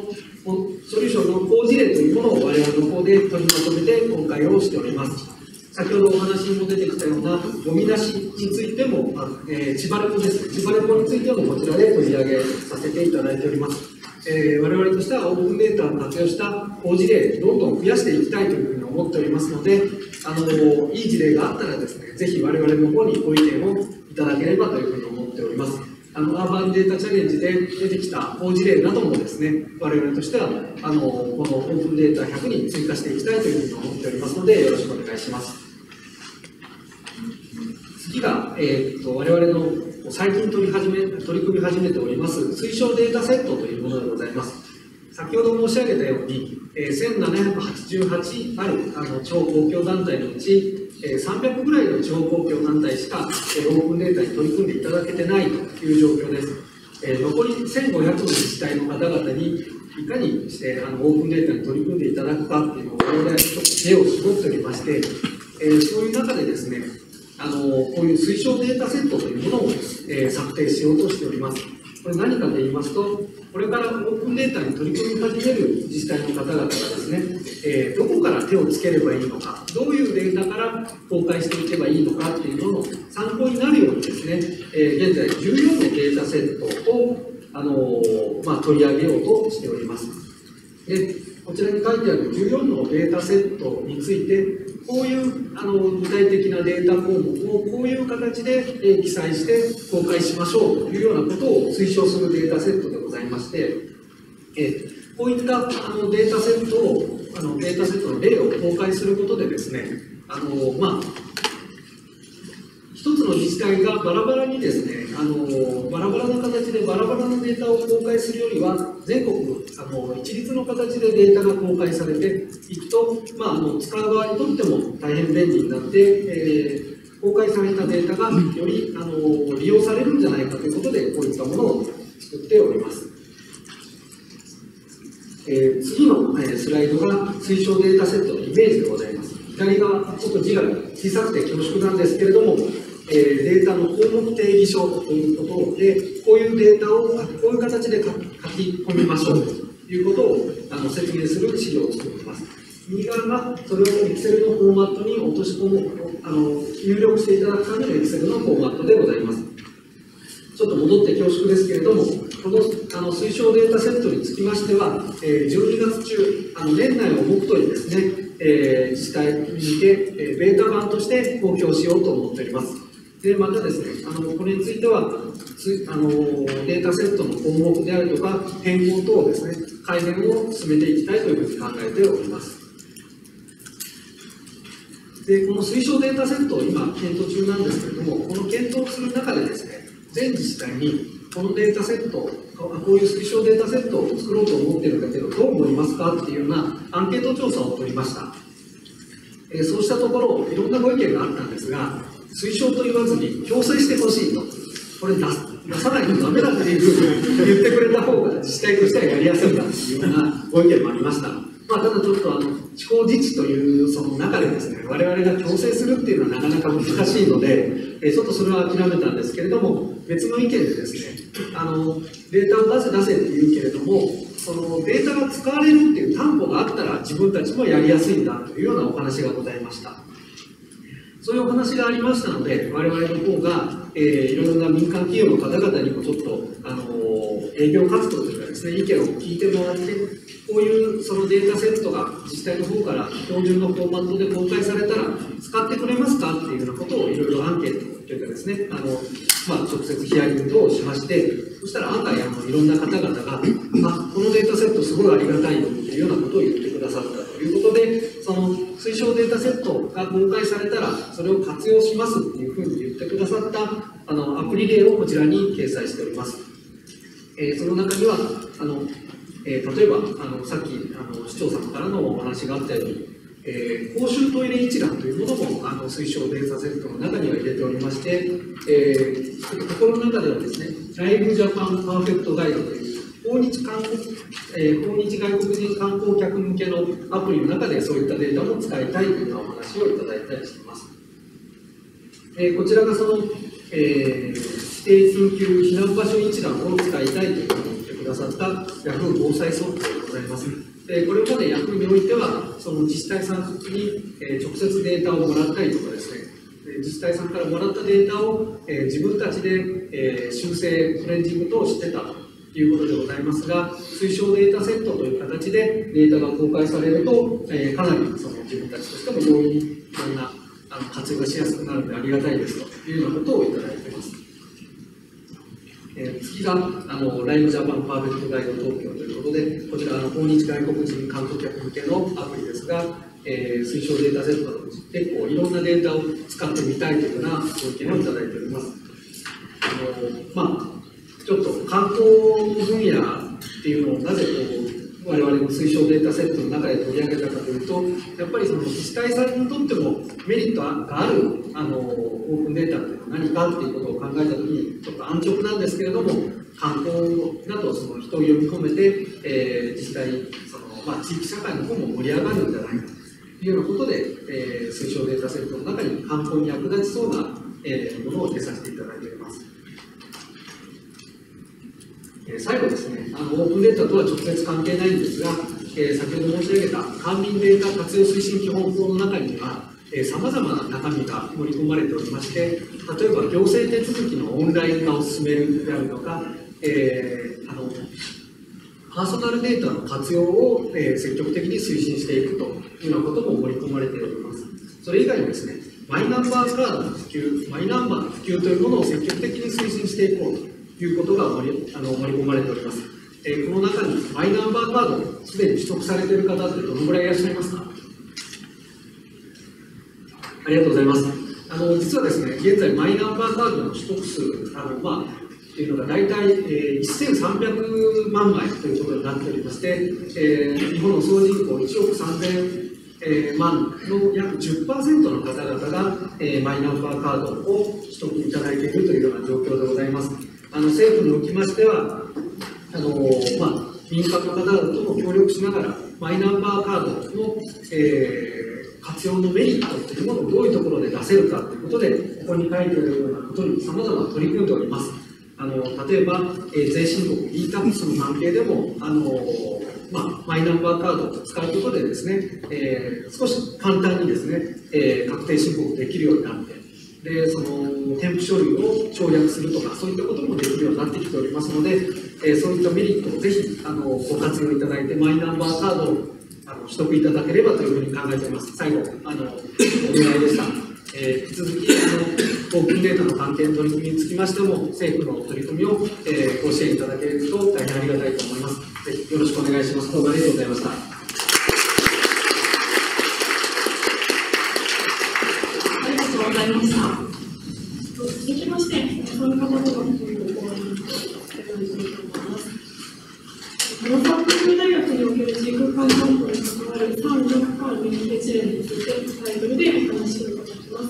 G: のソリューションの好事例というものを我々の方で取りまとめて公開をしております。 先ほどお話にも出てきたようなゴミ出しについても、あえー、千葉レポですね、千葉レポについてもこちらで取り上げさせていただいております。えー、我々としてはオープンデータを活用した好事例、どんどん増やしていきたいというふうに思っておりますので、あのいい事例があったらですね、ぜひ我々の方にご意見をいただければというふうに思っております。あのアーバンデータチャレンジで出てきた好事例などもですね、我々としてはあのこのオープンデータひゃくに追加していきたいというふうに思っておりますので、よろしくお願いします。次が、えー、と我々の最近取り始め取り組み始めております推奨データセットというものでございます。先ほど申し上げたように、えー、せんななひゃくはちじゅうはちあるあの地方公共団体のうち、えー、さんびゃくぐらいの地方公共団体しか、えー、オープンデータに取り組んでいただけてないという状況です。えー、残りせんごひゃくの自治体の方々にいかにしてあのオープンデータに取り組んでいただくかっていうのを我々はちょっと知恵を絞っておりまして、えー、そういう中でですね、あのこういう推奨データセットというものを、えー、策定しようとしております。これ何かと言いますと、これからオープンデータに取り組み始める自治体の方々がですね、えー、どこから手をつければいいのか、どういうデータから公開していけばいいのかっていうのの参考になるようにですね、えー、現在じゅうよんのデータセットを、あのーまあ、取り上げようとしております。でこちらに書いてあるじゅうよんのデータセットについて、こういうあの具体的なデータ項目をこういう形で、えー、記載して公開しましょうというようなことを推奨するデータセットでございまして、えー、こういったあのデータセットをあのデータセットの例を公開することでですね、あのまあ一つの自治体がバラバラにですね、あのバラバラな形でバラバラなデータを公開するよりは、全国あの一律の形でデータが公開されていくと、まあ、あの使う側にとっても大変便利になって、えー、公開されたデータがよりあの利用されるんじゃないかということで、こういったものを作っております。えー、次の、えー、スライドが推奨データセットのイメージでございます。左側、ちょっと字が小さくて恐縮なんですけれども、えー、データの項目定義書ということで、こういうデータをこういう形で書き込みましょうということをあの説明する資料を作っています。右側がそれを Excel のフォーマットに落とし込む、あの入力していただくための Excel のフォーマットでございます。ちょっと戻って恐縮ですけれども、このあの推奨データセットにつきましては、えー、じゅうにがつ中、あの年内を目途にですね、えー、自治体に向け、えー、ベータ版として公表しようと思っております。でまたですね、あのこれについてはつあのデータセットの項目であるとか変更等をですね、改善を進めていきたいというふうに考えております。でこの推奨データセットを今検討中なんですけれども、この検討する中でですね、全自治体にこのデータセット、こういう推奨データセットを作ろうと思っているんだけどどう思いますかっていうようなアンケート調査を取りました。えー、そうしたところいろんなご意見があったんですが、推奨と言わずに強制してほしいと、これ出さないとダメだっていうふうに言ってくれた方が自治体としてはやりやすいんだというようなご意見もありました。まあ、ただちょっとあの地方自治というその中でですね、我々が強制するっていうのはなかなか難しいので、えちょっとそれは諦めたんですけれども、別の意見でですね、あのデータを出せ出せって言うけれども、そのデータが使われるっていう担保があったら自分たちもやりやすいんだというようなお話がございました。そういうお話がありましたので、我々の方が、えー、いろいろな民間企業の方々にもちょっと、あのー、営業活動というかですね、意見を聞いてもらって、こういうそのデータセットが自治体の方から標準のフォーマットで公開されたら使ってくれますかっていうようなことをいろいろアンケートというかですね、あの、まあ、直接ヒアリングをしまして、そしたら案外あのいろんな方々が、あ、このデータセットすごいありがたいよっていうようなことを言ってくださったということで、その推奨データセットが公開されたらそれを活用しますっていうふうに言ってくださったあのアプリ例をこちらに掲載しております。えー、その中にはあの、えー、例えばあのさっきあの市長様からのお話があったように、えー、公衆トイレ一覧というものもあの推奨データセットの中には入れておりまして、えー、ところの中ではですね、ライブジャパンパーフェクトガイドという訪日観光、えー、訪日外国人観光客向けのアプリの中でそういったデータも使いたいというようなお話をいただいたりしています。えー、こちらがその、えー、指定緊急避難場所一覧を使いたいというふうに言ってくださった Yahoo 防災ソフトでございます。 でこれまで役においては、その自治体さんに、えー、直接データをもらったりとかですね、自治体さんからもらったデータを、えー、自分たちで、えー、修正、クレンジング等をしてたということでございますが、推奨データセットという形でデータが公開されると、えー、かなりその自分たちとしても容易にいろんなあの活用がしやすくなるのでありがたいですというようなことをいただいています。えー、次があのライブジャパンパーフェクトガイド東京ということで、こちらあの訪日外国人観光客向けのアプリですが、えー、推奨データセットの結構いろんなデータを使ってみたいというようなご意見をいただいております。あのまあ、ちょっと観光分野っていうのをなぜこう我々の推奨データセットの中で取り上げたかというと、やっぱりその自治体さんにとってもメリットがあるあのオープンデータっていうのは何かっていうことを考えたときに、ちょっと安直なんですけれども、観光だとその人を呼び込めて、えー、自治体その、まあ、地域社会の方も盛り上がるんじゃないかというようなことで、えー、推奨データセットの中に観光に役立ちそうな、えー、ものを入れさせていただいております。最後ですね、あのオープンデータとは直接関係ないんですが、えー、先ほど申し上げた官民データ活用推進基本法の中には、さまざまな中身が盛り込まれておりまして、例えば行政手続きのオンライン化を進めるであるとか、えー、あのパーソナルデータの活用を、えー、積極的に推進していくというようなことも盛り込まれております。それ以外にですね、マイナンバーカードの普及、マイナンバーの普及というものを積極的に推進していこうということが盛り、あの盛り込まれております。えー、この中にマイナンバーカードをすでに取得されている方ってどのぐらいいらっしゃいますか？ありがとうございます。あの実はですね、現在マイナンバーカードの取得数、あのまあというのが大体、えー、せんさんびゃくまんまいということになっておりまして、えー、日本の総人口いちおくさんぜんまんの約 じゅっパーセント の方々が、えー、マイナンバーカードを取得いただいているというような状況でございます。あの政府におきましては、あのまあ、民間の方々とも協力しながら、マイナンバーカードの、えー活用のメリットというものをどういうところで出せるかということで、ここに書いているようなことにさまざま取り組んでおります。あの例えば、えー、税申告 e タックスの関係でもあの、まあ、マイナンバーカードを使うことでですね、えー、少し簡単にですね、えー、確定申告できるようになって、でその添付書類を省略するとか、そういったこともできるようになってきておりますので、えー、そういったメリットをぜひあのご活用いただいて、マイナンバーカードをあの取得いただければというふうに考えています。最後、あのお願いでした。えー、引き続きあのオープンデータの関係の取り組みにつきましても、政府の取り組みを、えー、ご支援いただけると大変ありがたいと思います。ぜひよろしくお願いします。どうもありがとうございました。
E: ありがとうございました。続きまして、参加方々のご講演をいただきたいと思います。金沢工業大学における時空間担保に関わる産業間連携事例についてタイトルでお話をいただきます。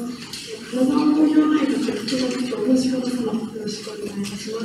E: 金沢工業大学副学長の鹿田様、よろしくお願いいたします。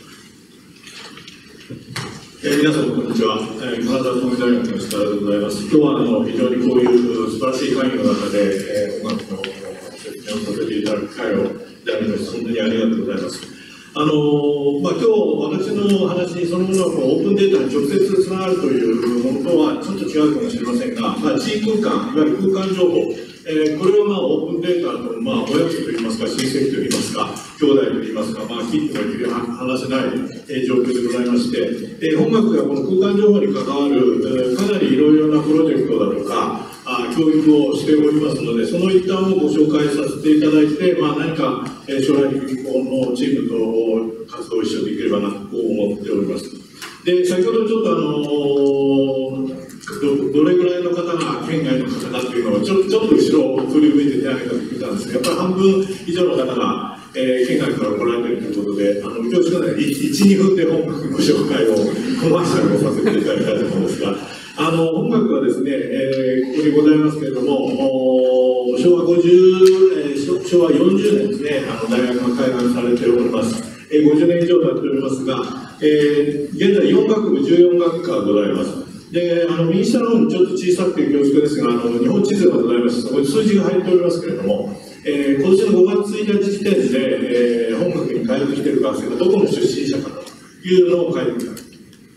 H: えー、皆さんこんにちは。えー、金沢工業大学の鹿田でございます。今日はあの非常にこういう素晴らしい会議の中で、えー、音楽の説明をさせていただく機会をいただきまして、本当にありがとうございます。あのーまあ、今日私の話そのものはオープンデータに直接つながるというものとはちょっと違うかもしれませんが、まあ、地域空間、いわゆる空間情報、えー、これはまあオープンデータと、まあ、親子といいますか、親戚といいますか、兄弟といいますか、まあ、切っても切り離せない、えー、状況でございまして、えー、本学がこの空間情報に関わる、えー、かなりいろいろなプロジェクトだとか、あ教育をしておりますので、その一端をご紹介させていただいて、まあ、何か、えー、将来的にこのチームと活動を一緒にできればなと思っております。で、先ほどちょっとあのー、ど, どれぐらいの方が県外の方かというのをちょちょっと後ろを振り向いて手を挙げたと聞いたんですが、やっぱり半分以上の方が、えー、県外から来られているということで、あの恐縮ながらいち、にふんで本学のご紹介をコマーシャルをさせていただきたいと思うんですが、あの本学はですね、えー、ここにございますけれども、しょうわごじゅう、えー、昭和よんじゅうねんですね、あの大学が開学されております。えー、ごじゅうねん以上経っておりますが、えー、現在よん学部じゅうよん学科がございます。で、あの右下の方にちょっと小さくて恐縮ですが、あの日本地図がございまして、そこに数字が入っておりますけれども、えー、今年のごがつついたち時点で、えー、本学に通ってきている学生がどこの出身者かというのを書いてください。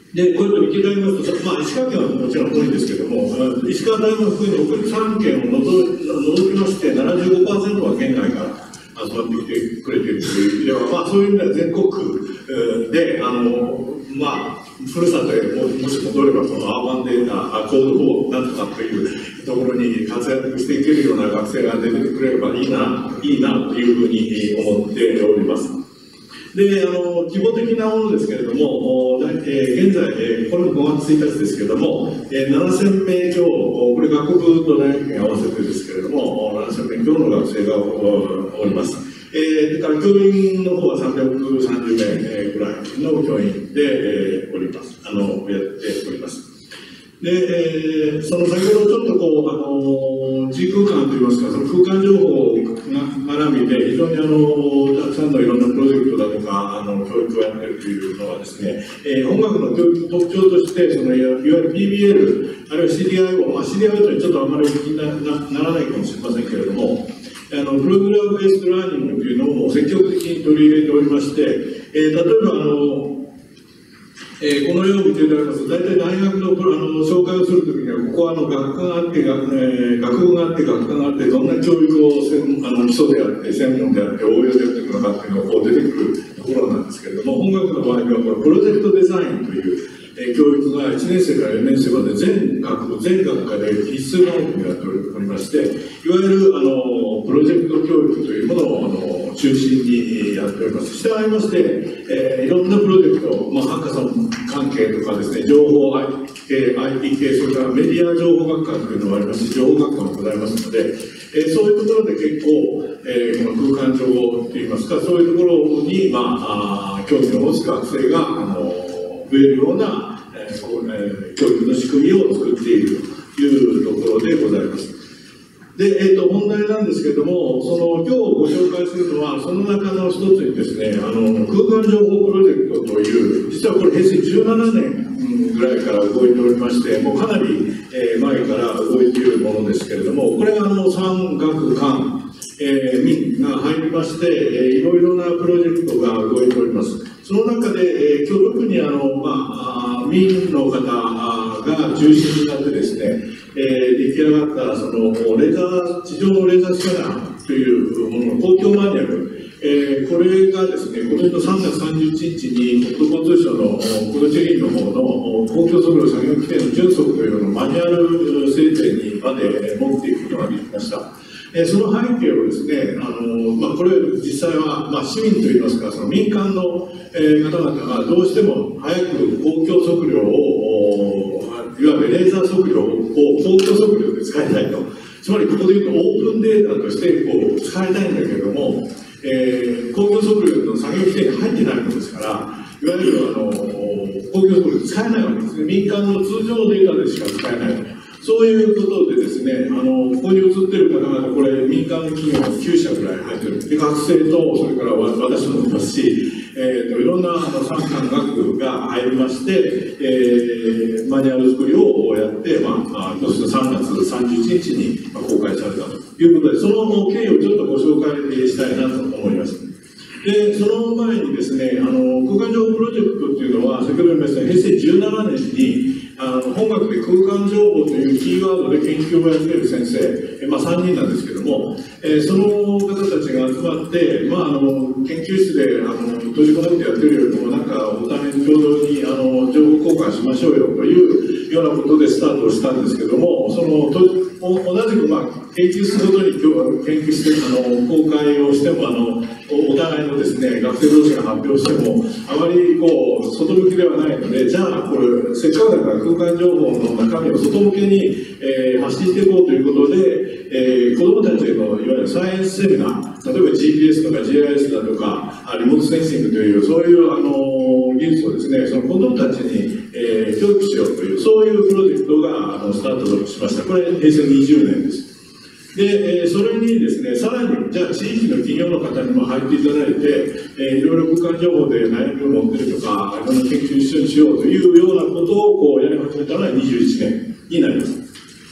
H: で、こうやって見ていただきますと、まあ、石川県はもちろん多いんですけども、石川大学に北陸さん県を除きまして、ななじゅうごパーセント は県外から集まってきてくれているという意味では、まあ、そういう意味では全国で、あの、まあ、ふるさとへもし戻れば、そのアーバンデータ、コードをなんとかというところに活躍していけるような学生が出てくれればいいな、いいなというふうに思っております。で、あの、規模的なものですけれども、えー、現在、えー、これもごがつついたちですけれども、えー、ななせんめい強、これ学部と大学に合わせてですけれども、ななせんめい強の学生がおります。えー、から教員の方はさんびゃくさんじゅうめいぐらいの教員で、えー、おります。あの、やっております。で、えー、その先ほどちょっとこう、あの、時空間といいますか、その空間情報が絡みで、非常にあの、たくさんのいろんなプロジェクトだとか、あの、教育をやっているというのはですね、えー、音楽の教育特徴として、そのいわゆる ピービーエル、あるいは シーディーアイオー、まあ、シーディーアイオー というのはちょっとあまり気にならないかもしれませんけれども、あの、プログラムベースドラーニングというのを積極的に取り入れておりまして、えー、例えばあの、えー、このように見ていただきますと、大体大学の、あの紹介をするときには、ここはあの学科があって学、えー、学部があって、学科があって、どんな教育をせんあの基礎であって、専門であって、応用でやっていくのかっていうのがこう出てくるところなんですけれども、音楽の場合には、これ、プロジェクトデザインという、えー、教育がいちねんせいからよねんせいまで全学部、全学科で必須科目になっておりまして、いわゆるあのプロジェクト教育というものをあの中心にやっております。したがいまして、えー、いろんなプロジェクト、まあ、ハッカソン関係とかですね、情報 アイティー 系、アイティー 系、それからメディア情報学科というのがありますし、情報学科もございますので、えー、そういうところで結構、えー、この空間情報といいますか、そういうところに、まあ、あ興味を持つ学生があの増えるような、えーえー、教育の仕組みを作っているというところでございます。で、えー、と本題なんですけれども、その今日ご紹介するのは、その中の一つにですね、あの空間情報プロジェクトという、実はこれ、へいせいじゅうななねんぐらいから動いておりまして、もうかなり、えー、前から動いているものですけれども、これがあの産学官、えー、民が入りまして、えー、いろいろなプロジェクトが動いております。その中で、えー、今日特にあの、まあ、民の方が中心になってですね、えー、出来上がったそのレーザー、地上のレーザースキャナーというものの公共マニュアル、えー、これがですね、今年のさんがつさんじゅういちにちに国土交通省の国土地理院の方の公共測量作業規定の準則というのをマニュアル制定にまで持っていくことができました。えー、その背景をですね、あのまあ、これ実際は、まあ、市民といいますか、その民間の、えー、方々がどうしても早く公共測量を、いわゆるレーザー測量を公共測量で使いたいと。つまりここで言うとオープンデータとしてこう使いたいんだけれども、えー、公共測量の作業規定に入ってないのですから、いわゆるあの公共測量使えないわけですね。民間の通常のデータでしか使えない。そういうことでですね、あのここに映っている方々、これ民間企業きゅうしゃぐらい入ってる。で、学生と、それから私もいますし、えーと、いろんなあの産官学部が入りまして、えー、マニュアル作りをやって、まあ、今年のさんがつさんじゅういちにちに公開されたということで、その経緯をちょっとご紹介したいなと思います。で、その前にですね、あの空間情報プロジェクトっていうのは、先ほど言いましたへいせいじゅうななねんに、あの本学で空間情報というキーワードで研究をやっている先生、えまあ、さんにんなんですけども、えー、その方たちが集まって、まあ、あの研究室であの閉じこもってやってるよりも、なんかお互いに共同にあの情報交換しましょうよというようなことでスタートをしたんですけども、そのと同じく、まあ、研究室ごとに今日は研究してあの公開をしてもあのお互いのですね、学生同士が発表してもあまりこう外向きではないので、じゃあこれせっかくだから空間情報の中身を外向けに、えー、発信していこうということで、えー、子どもたちへのいわゆるサイエンスセミナー、例えば ジーピーエス とか ジーアイエス だとかリモートセンシングというそういうあの技術をですね、その子どもたちに、えー、教育しようというそういうプロジェクトがあのスタートしました。これへいせいにじゅうねんです。で、えー、それにですね、さらに、じゃあ地域の企業の方にも入っていただいて、えー、いろいろ空間情報で悩みを持っているとか、いろんな研究一緒にしようというようなことをこうやり始めたのはにじゅういちねんになります。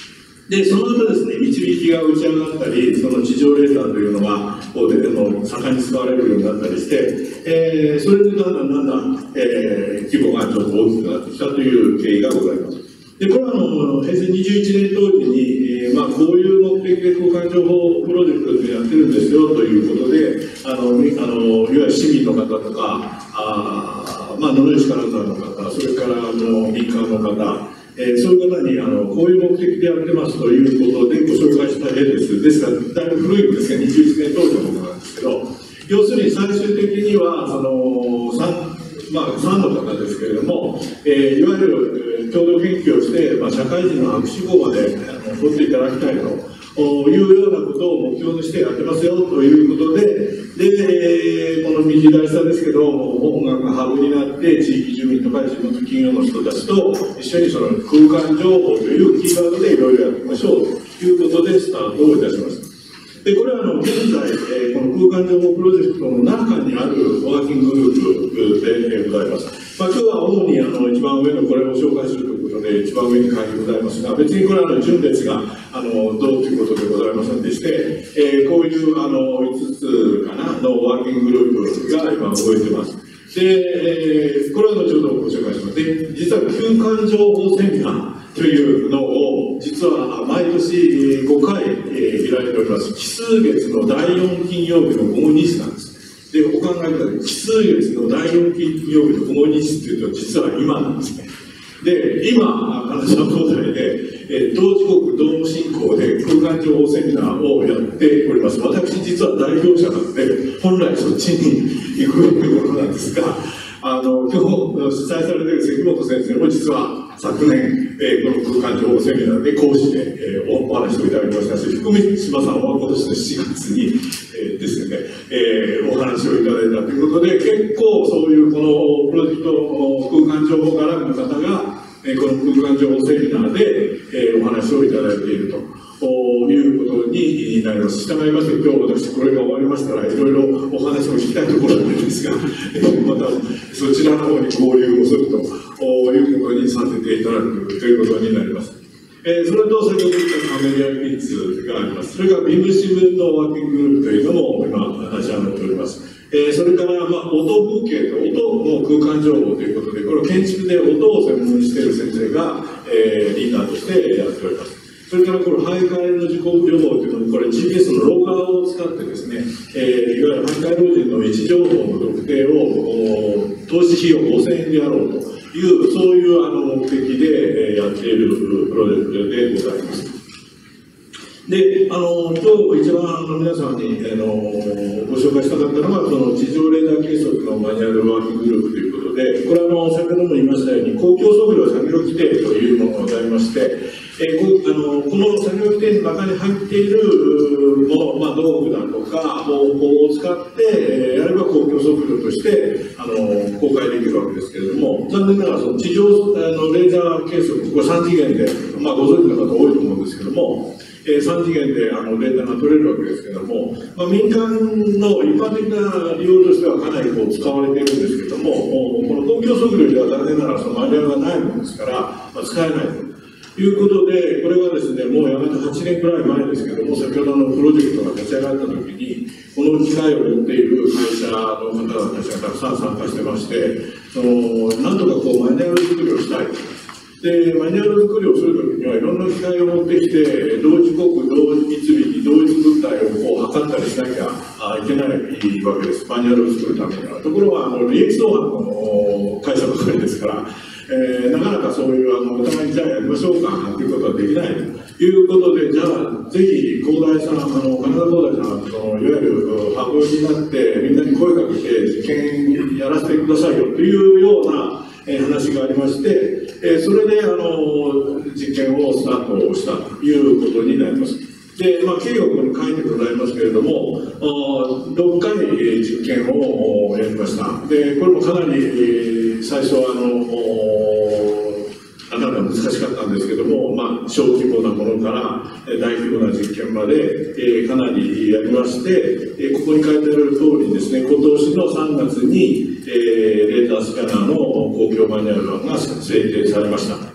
H: で、その後ですね、導きが打ち上がったり、その地上レーザーというのが、こうでの盛んに使われるようになったりして、えー、それでだんだんだんだん、えー、規模がちょっと大きくなってきたという経緯がございます。で、これはあの、平成にじゅういちねん当時に、えー、まあ、こういう目的で空間情報プロジェクトでやってるんですよということで、あの、あのいわゆる市民の方とか、あまあ、野々市金沢の方、それからあの民間の方、えー、そういう方にあのこういう目的でやってますということでご紹介した絵です。ですから、だいぶ古いんですが、にじゅういちねん当時のものなんですけど、要するに最終的には、その、3, まあ、さんの方ですけれども、えー、いわゆる共同研究をして、まあ、社会人の博士号まであの取っていただきたいというようなことを目標にしてやってますよということで、で、この右左下ですけど、音楽がハブになって、地域住民とか地元企業の人たちと一緒にその空間情報というキーワードでいろいろやっていきましょうということでスタートをいたします。で、これはあの現在、えー、この空間情報プロジェクトの中にあるワーキンググループでございます。まあ、今日は主にあの一番上のこれを紹介するということで、一番上に書いてございますが、別にこれはあの順列があのどうということでございませんでして、えー、こういうあのいつつかなのワーキンググループが今動いてます。で、えー、これは後ほどご紹介します。で、実は空間情報セミナーというのを、実は毎年ごかい、えー、開いております。奇数月のだいよん金曜日の午後にじなんです。で、お考えください。奇数月のだいよん金曜日の午後にじっていうと、実は今なんですね。で、今、金沢東大で、えー、同時刻、同進行で空間情報セミナーをやっております。私、実は代表者なので、本来そっちに行くということなんですが、あの、今日主催されている関本先生も実は昨年、えー、この空間情報セミナーで講師で、えー、お話をいただきましたし、福見島さんは今年のしちがつに、えー、ですね、えー、お話をいただいたということで、結構そういうこのプロジェクト空間情報絡みの方が、えー、この空間情報セミナーで、えー、お話をいただいていると。いうことになります。従いまして、今日私これが終わりましたら、いろいろお話を聞きたいところなんですが、またそちらの方に交流をするということにさせていただくということになります。えー、それと先ほど言ったカメリアキッズがあります。それからビームシムのワーキンググループというのも今立ち上がっております。えー、それから、まあ、音風景と音の空間情報ということで、これ建築で音を専門にしている先生が、えー、リーダーとしてやっております。それからこの徘徊の事故予防というのも、これ ジーピーエス のローカーを使ってですね、えー、いわゆる徘徊老人の位置情報の特定を投資費用ごせんえんでやろうという、そういうあの目的でやっているプロジェクトでございます。で、あの、今日一番あの皆さんにあのご紹介したかったのは、その地上レーダー計測のマニュアルワーキンググループということで、これはあの先ほども言いましたように、公共測量作業規定というものがございまして、えー、こ, あのこの作業規定の中に入っているもの、まあ、道具だとか方法を使って、えー、やれば公共測量としてあの公開できるわけですけれども、残念ながらその地上あのレーザー計測、これさん次元で、まあ、ご存知の方多いと思うんですけども、えー、さん次元であのデータが取れるわけですけども、まあ、民間の一般的な利用としてはかなりこう使われているんですけども、この公共測量では残念ながらそのマニュアルがないものですから、まあ、使えないと。ということで、これはですね、もうやめてはちねんくらい前ですけども、先ほどのプロジェクトが立ち上がったときに、この機械を持っている会社の方たちがたくさん参加してまして、そのなんとかこうマニュアル作りをしたい。で、マニュアル作りをするときには、いろんな機械を持ってきて、同時刻、同時導き、同一物体をこう測ったりしなきゃいけないわけです。マニュアルを作るためには。ところが、あの利益相反の会社ばかりですから、えー、なかなかそういうあのお互いにじゃあやりましょうかということはできないということで、じゃあぜひ広大さん、あの金沢広大さん、そのいわゆる箱になってみんなに声かけて実験やらせてくださいよというような、えー、話がありまして、えー、それであの実験をスタートしたということになります。で、まあ、経緯はここに書いてございますけれども、ろっかい実験をやりました。で、これもかなり最初はあのなかなか難しかったんですけども、まあ、小規模なものから大規模な実験まで、えー、かなりやりまして、えー、ここに書いてある通りにですね、今年のさんがつに、えー、レーザースキャナーの公共マニュアルが制定されました。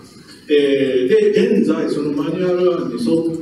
H: えー、で、現在、そのマニュアル案に沿って、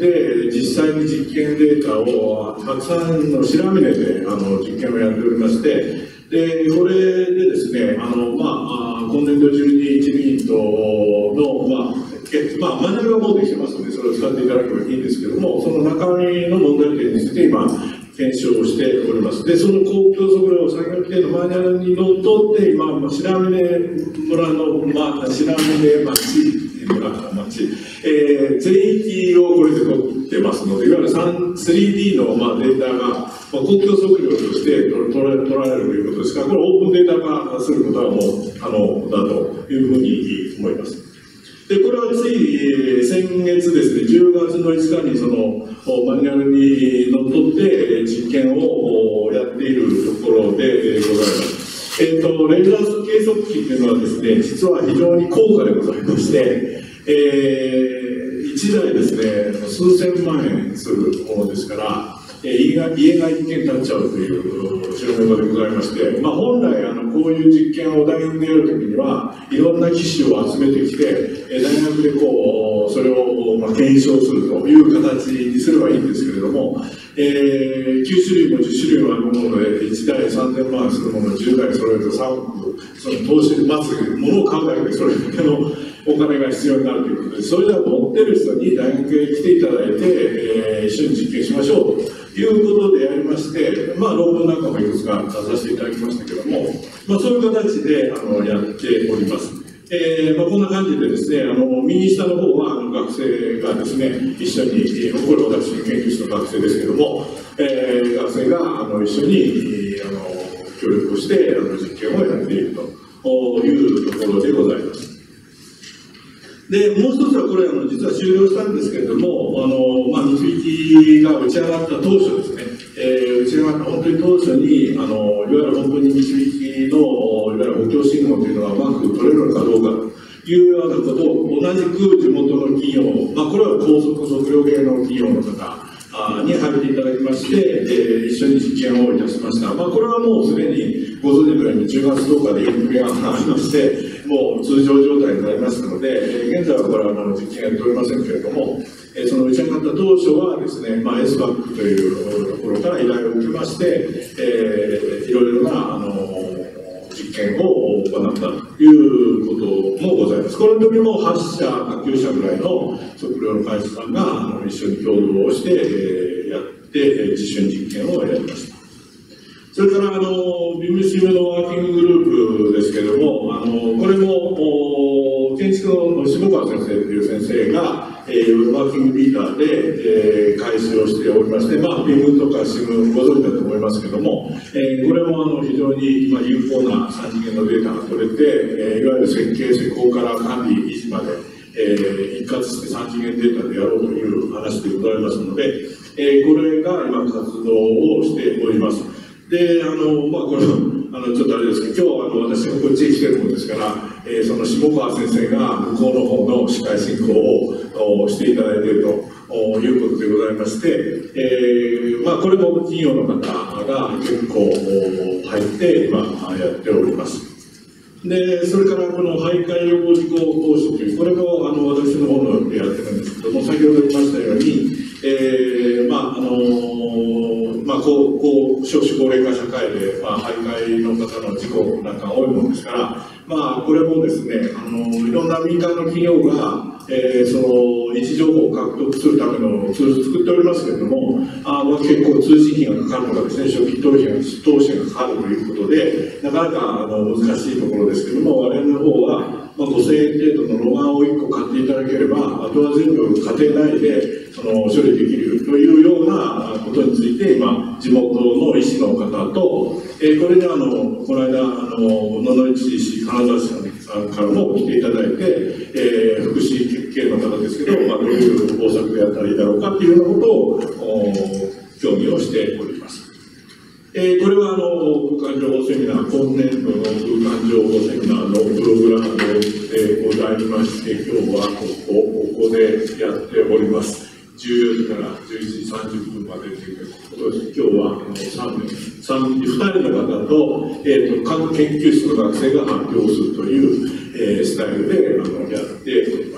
H: 実際に実験データをたくさんの白峰であの実験をやっておりまして、で、これでですね、あの、まあ、今年度中に一部員との、まあ、えまあ、マニュアルがもうできてますので、それを使っていただけばいいんですけども、その中身の問題点について今、検証をしております。で、その公共測量作業規定のマニュアルにのっとって、今、白峰村の、まあ、白峰町、村町、えー、全域をこれで取ってますので、いわゆる スリーディー の、まあ、データが、まあ、公共測量として取ら取られるということですから、これオープンデータ化することはもう可能だというふうに思います。で、これはつい、えー、先月ですね、じゅうがつのいつかにそのマニュアルにのっとって実験をやっているところでございます。えーと、レーザー計測器というのはですね、実は非常に高価でございまして、えー、いちだいですね、数千万円するものですから、家が家が一軒建っちゃうという代物でございまして、まあ、本来あのこういう実験を大学でやるときにはいろんな機種を集めてきて大学でこうそれをまあ検証するという形にすればいいんですけれども、えー、きゅうしゅるいもじゅっしゅるいもあるものでいちだいさんぜんまんするものをじゅうだい揃えるとさんおく、その投資でまず物を買うだけでそれだけのお金が必要になるということで、それでは持ってる人に大学へ来ていただいて、えー、一緒に実験しましょうということでやりまして、まあ、論文なんかもいくつか出させていただきましたけども、まあ、そういう形であのやっております。えーまあ、こんな感じでですね、あの右下の方はあの学生がですね、一緒に、これ私の研究室の学生ですけども、えー、学生があの一緒にあの協力をしてあの実験をやっているというところでございます。で、もう一つはこれあの実は終了したんですけれども、あの、まあ、導きが打ち上がった当初ですね、えー、打ち上がった本当に当初にあのいわゆる本当に導きのいわゆる補強信号というのがうまく取れるのかどうかというようなことを同じく地元の企業、まあ、これは高速測量系の企業の方に入っていただきまして、えー、一緒に実験をいたしました。まあ、これはもうすでにご存知のようにじゅうがつとおかでインフレがありまして、もう通常状態になりましたので、現在はこれはあの実験やっておりませんけれども、その打ち上がった当初はですね、まあ、エスバック というところから依頼を受けまして、えー、いろいろなあの実験を行ったということもございます。この時もはっしゃかきゅうしゃぐらいの測量の会社さんがあの一緒に共同をして、えー、やって実証実験をやりました。それからあのビームシムのワーキンググループですけれども、あのこれも建築の下川先生という先生が、えー、ワーキングリーダーで、えー、開始をしておりまして、まあ、ビームとかシムご存知だと思いますけども、えー、これもあの非常に今有効なさん次元のデータが取れて、えー、いわゆる設計施工から管理維持まで、えー、一括してさん次元データでやろうという話でございますので、えー、これが今活動をしております。で、あの、まあ、これ、あの、ちょっとあれですけど、今日はあの、私がこっちに来てるもんですから、えー、その下川先生が向こうの方の司会進行をしていただいているということでございまして、えー、まあ、これも企業の方が結構入って今やっております。で、それからこの徘徊予防事故講習という、これもあの私の方のでやってるんですけども、先ほど言いましたように、えー、まあ、あのー、まあ、こう、こう、少子高齢化社会で、まあ、徘徊の方の事故なんか多いものですから、まあ、これもですね、あのー、いろんな民間の企業が、えー、その位置情報を獲得するためのツール作っておりますけれども、あまあ結構通信費がかかるとかですね、初期投資が投資がかかるということで、なかなかあの難しいところですけれども、我々の方は、まあ、ごせんえん程度のロガンをいっこ買っていただければ、あとは全部家庭内でその処理できるというようなことについて、今、地元の医師の方と、えー、これであのこの間、あの野々市市、金沢市さんからも来ていただいて、えー、福祉系の方ですけど、まあ、どういう方策でやったらいいだろうかというようなことを協議をしております。えー、これはあの空間情報セミナー、今年度の空間情報セミナーのプログラムでございまして、今日はここ、ここでやっております。じゅうよじからじゅういちじさんじゅっぷんまでということで、今日はあのさんにん、ふたりの方と、えーと、各研究室の学生が発表するという、えー、スタイルであのやっております。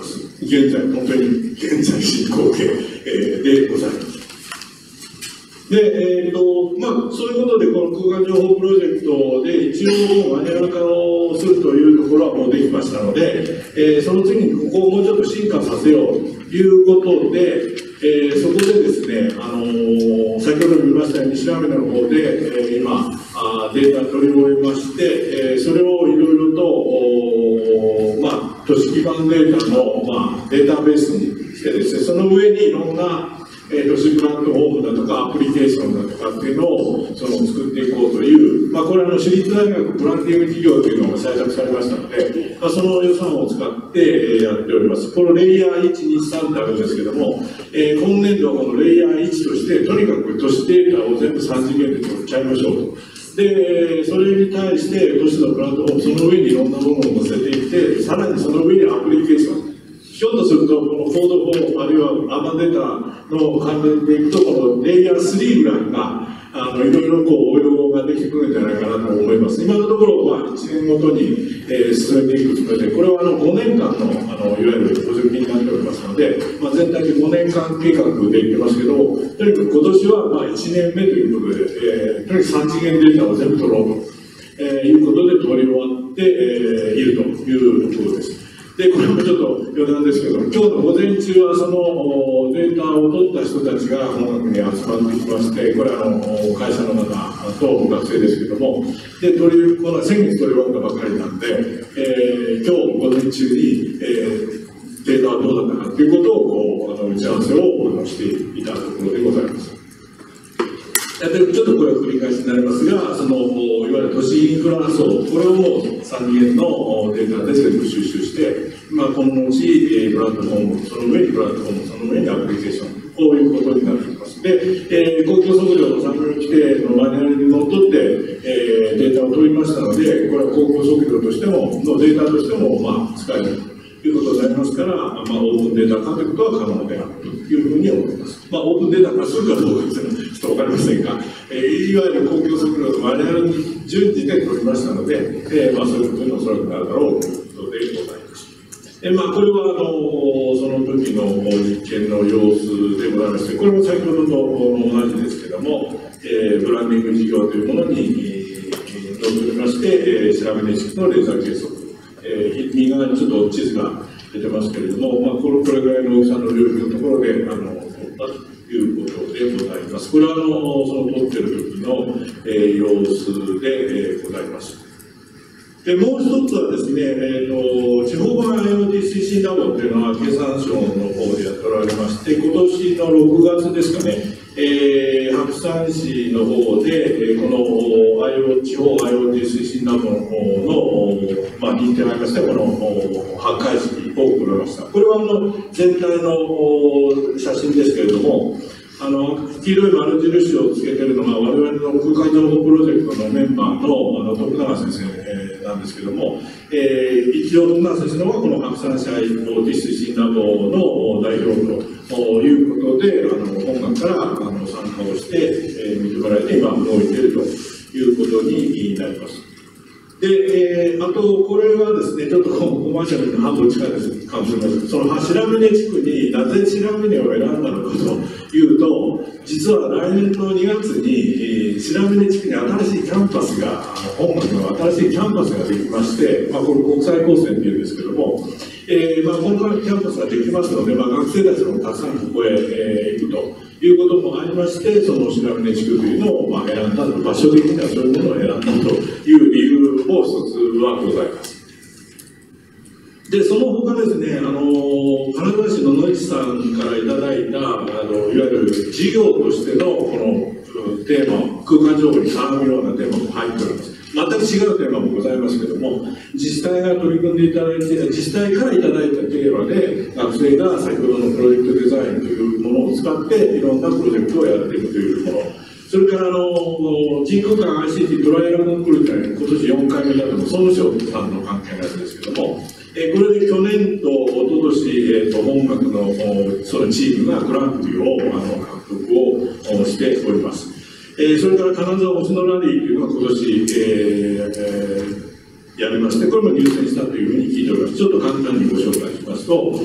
H: 現在、本当に現在進行形、えー、でございます。で、えーとまあ、そういうことで、この空間情報プロジェクトで一応マニュアル化をするというところはもうできましたので、えー、その次にここをもうちょっと進化させようということで、えー、そこでですね、あのー、先ほども言いましたように、調べの方で、えー、今あ、データ取り終えまして、えー、それをいろいろと、まあ、都市基盤データの、まあ、データベースにしてですね、その上にいろんなえー、都市プラットフォームだとかアプリケーションだとかっていうのをその作っていこうという、まあ、これはの私立大学ブランディング事業というのが採択されましたので、まあ、その予算を使って、えー、やっております。このレイヤーいち、に、さんってあるんですけども、えー、今年度はこのレイヤーいちとして、とにかく都市データを全部さん次元で取っちゃいましょうと。で、それに対して都市のプラットフォーム、その上にいろんなものを載せていって、さらにその上にアプリケーション。ひょっとすると、このコードフォーム、あるいはアーバンデータの関連でいくと、このレイヤースリーぐらいが、あのいろいろこう応用ができてくるんじゃないかなと思います。今のところ、まあ、いちねんごとに、えー、進めていくつもりで、これはあのごねんかんの、あのいわゆる補助金になっておりますので、まあ、全体でごねんかん計画でいってますけど、とにかく今年はまあいちねんめということで、えー、とにかくさん次元データを全部取ろうと、えー、いうことで取り終わって、えー、いるというところです。で、これもちょっと余談ですけど、今日の午前中はそのデータを取った人たちが本学に集まってきまして、これはあの会社の方と学生ですけども、で、取り、この先月取り終わったばかりなんで、えー、今日午前中に、えー、データはどうだったかということをこうあの打ち合わせをしていたところでございます。でちょっとこれは繰り返しになりますが、そのいわゆる都市インフラ層、これをもうさん次元のデータで全部収集して、まあ、このうちプラットフォーム、その上にプラットフォーム、その上にアプリケーション、こういうことになっています。で、えー、公共測量の産業規定のマニュアルにのっとって、えー、データを取りましたので、これは公共測量としても、のデータとしても、まあ、使えるということになりますから、まあ、オープンデータ化ということは可能であるというふうに思います。まあ、オープンデータ化するかどうかというのはちょっとわかりませんが、えー、いわゆる公共測量のマニュアルに順次で取りましたので、えー、まあ、そういうことにおそらくなるだろうということでございます。えー、まあ、これは、あの、その時の実験の様子でございまして、これも先ほどと同じですけども、えー、ブランディング事業というものに、えー、乗っておりまして、えー、調べ認識のレーザー計測。えー、右側にちょっと地図が出てますけれども、まあ、これこれぐらいの大きさの領域のところで、あの、取ったということでございます。これは、あの、その取ってる時の、えー、様子で、えー、ございます。で、もう一つはですね、えーと、地方版 アイオーティー 推進ラボっていうのは経産省の方でやっておられまして、今年のろくがつですかね、えー、白山市の方で、この アイオー 地方 アイオーティー 推進ラボの方の、まあ、認定がありまして、この発会式を行いました。これはあの全体の写真ですけれども、あの黄色い丸印をつけているのが我々の空間情報プロジェクトのメンバーのあの徳永先生、えー、なんですけども、えー、一応徳永先生のはこの白山市 アイオーティー 推進ラボの代表ということで、あの本学からあの参加をして、えー、認められて今動いているということになります。で、えー、あと、これはですね、ちょっとコマーシャルの半分近いですかもしれません。その白峰地区になぜ白峰を選んだのかというと、実は来年のにがつに、えー、白峰地区に新しいキャンパスが、本学の新しいキャンパスができまして、まあ、これ国際高専っていうんですけども、えーまあ、このキャンパスができますので、まあ、学生たちもたくさんここへ、えー、行くと。いうこともありまして、その白峰地区というのを、まあ、選んだと、場所的にはそういうものを選んだという理由も一つはございます。で、その他ですね、あの金沢市の野市さんからいただいた、あのいわゆる事業としてのこのテーマ、空間情報に絡むようなテーマも入っております。全く違うテーマもございますけども、自治体が取り組んでいただいて、自治体からいただいたテーマで、学生が先ほどのプロジェクトデザインというものを使って、いろんなプロジェクトをやっていくというもの。それからあの人空間 アイシーティー トライアルコンクールというのは今年よんかいめだと総務省さんの関係のやつですけども、えこれで去年と一昨年、えー、と本学のそのチームがグランプリをあの獲得をしております。えー、それから金沢星野ラリーというのが今年、えーえー、やりまして、これも入選したというふうに聞いております。ちょっと簡単にご紹介しますと、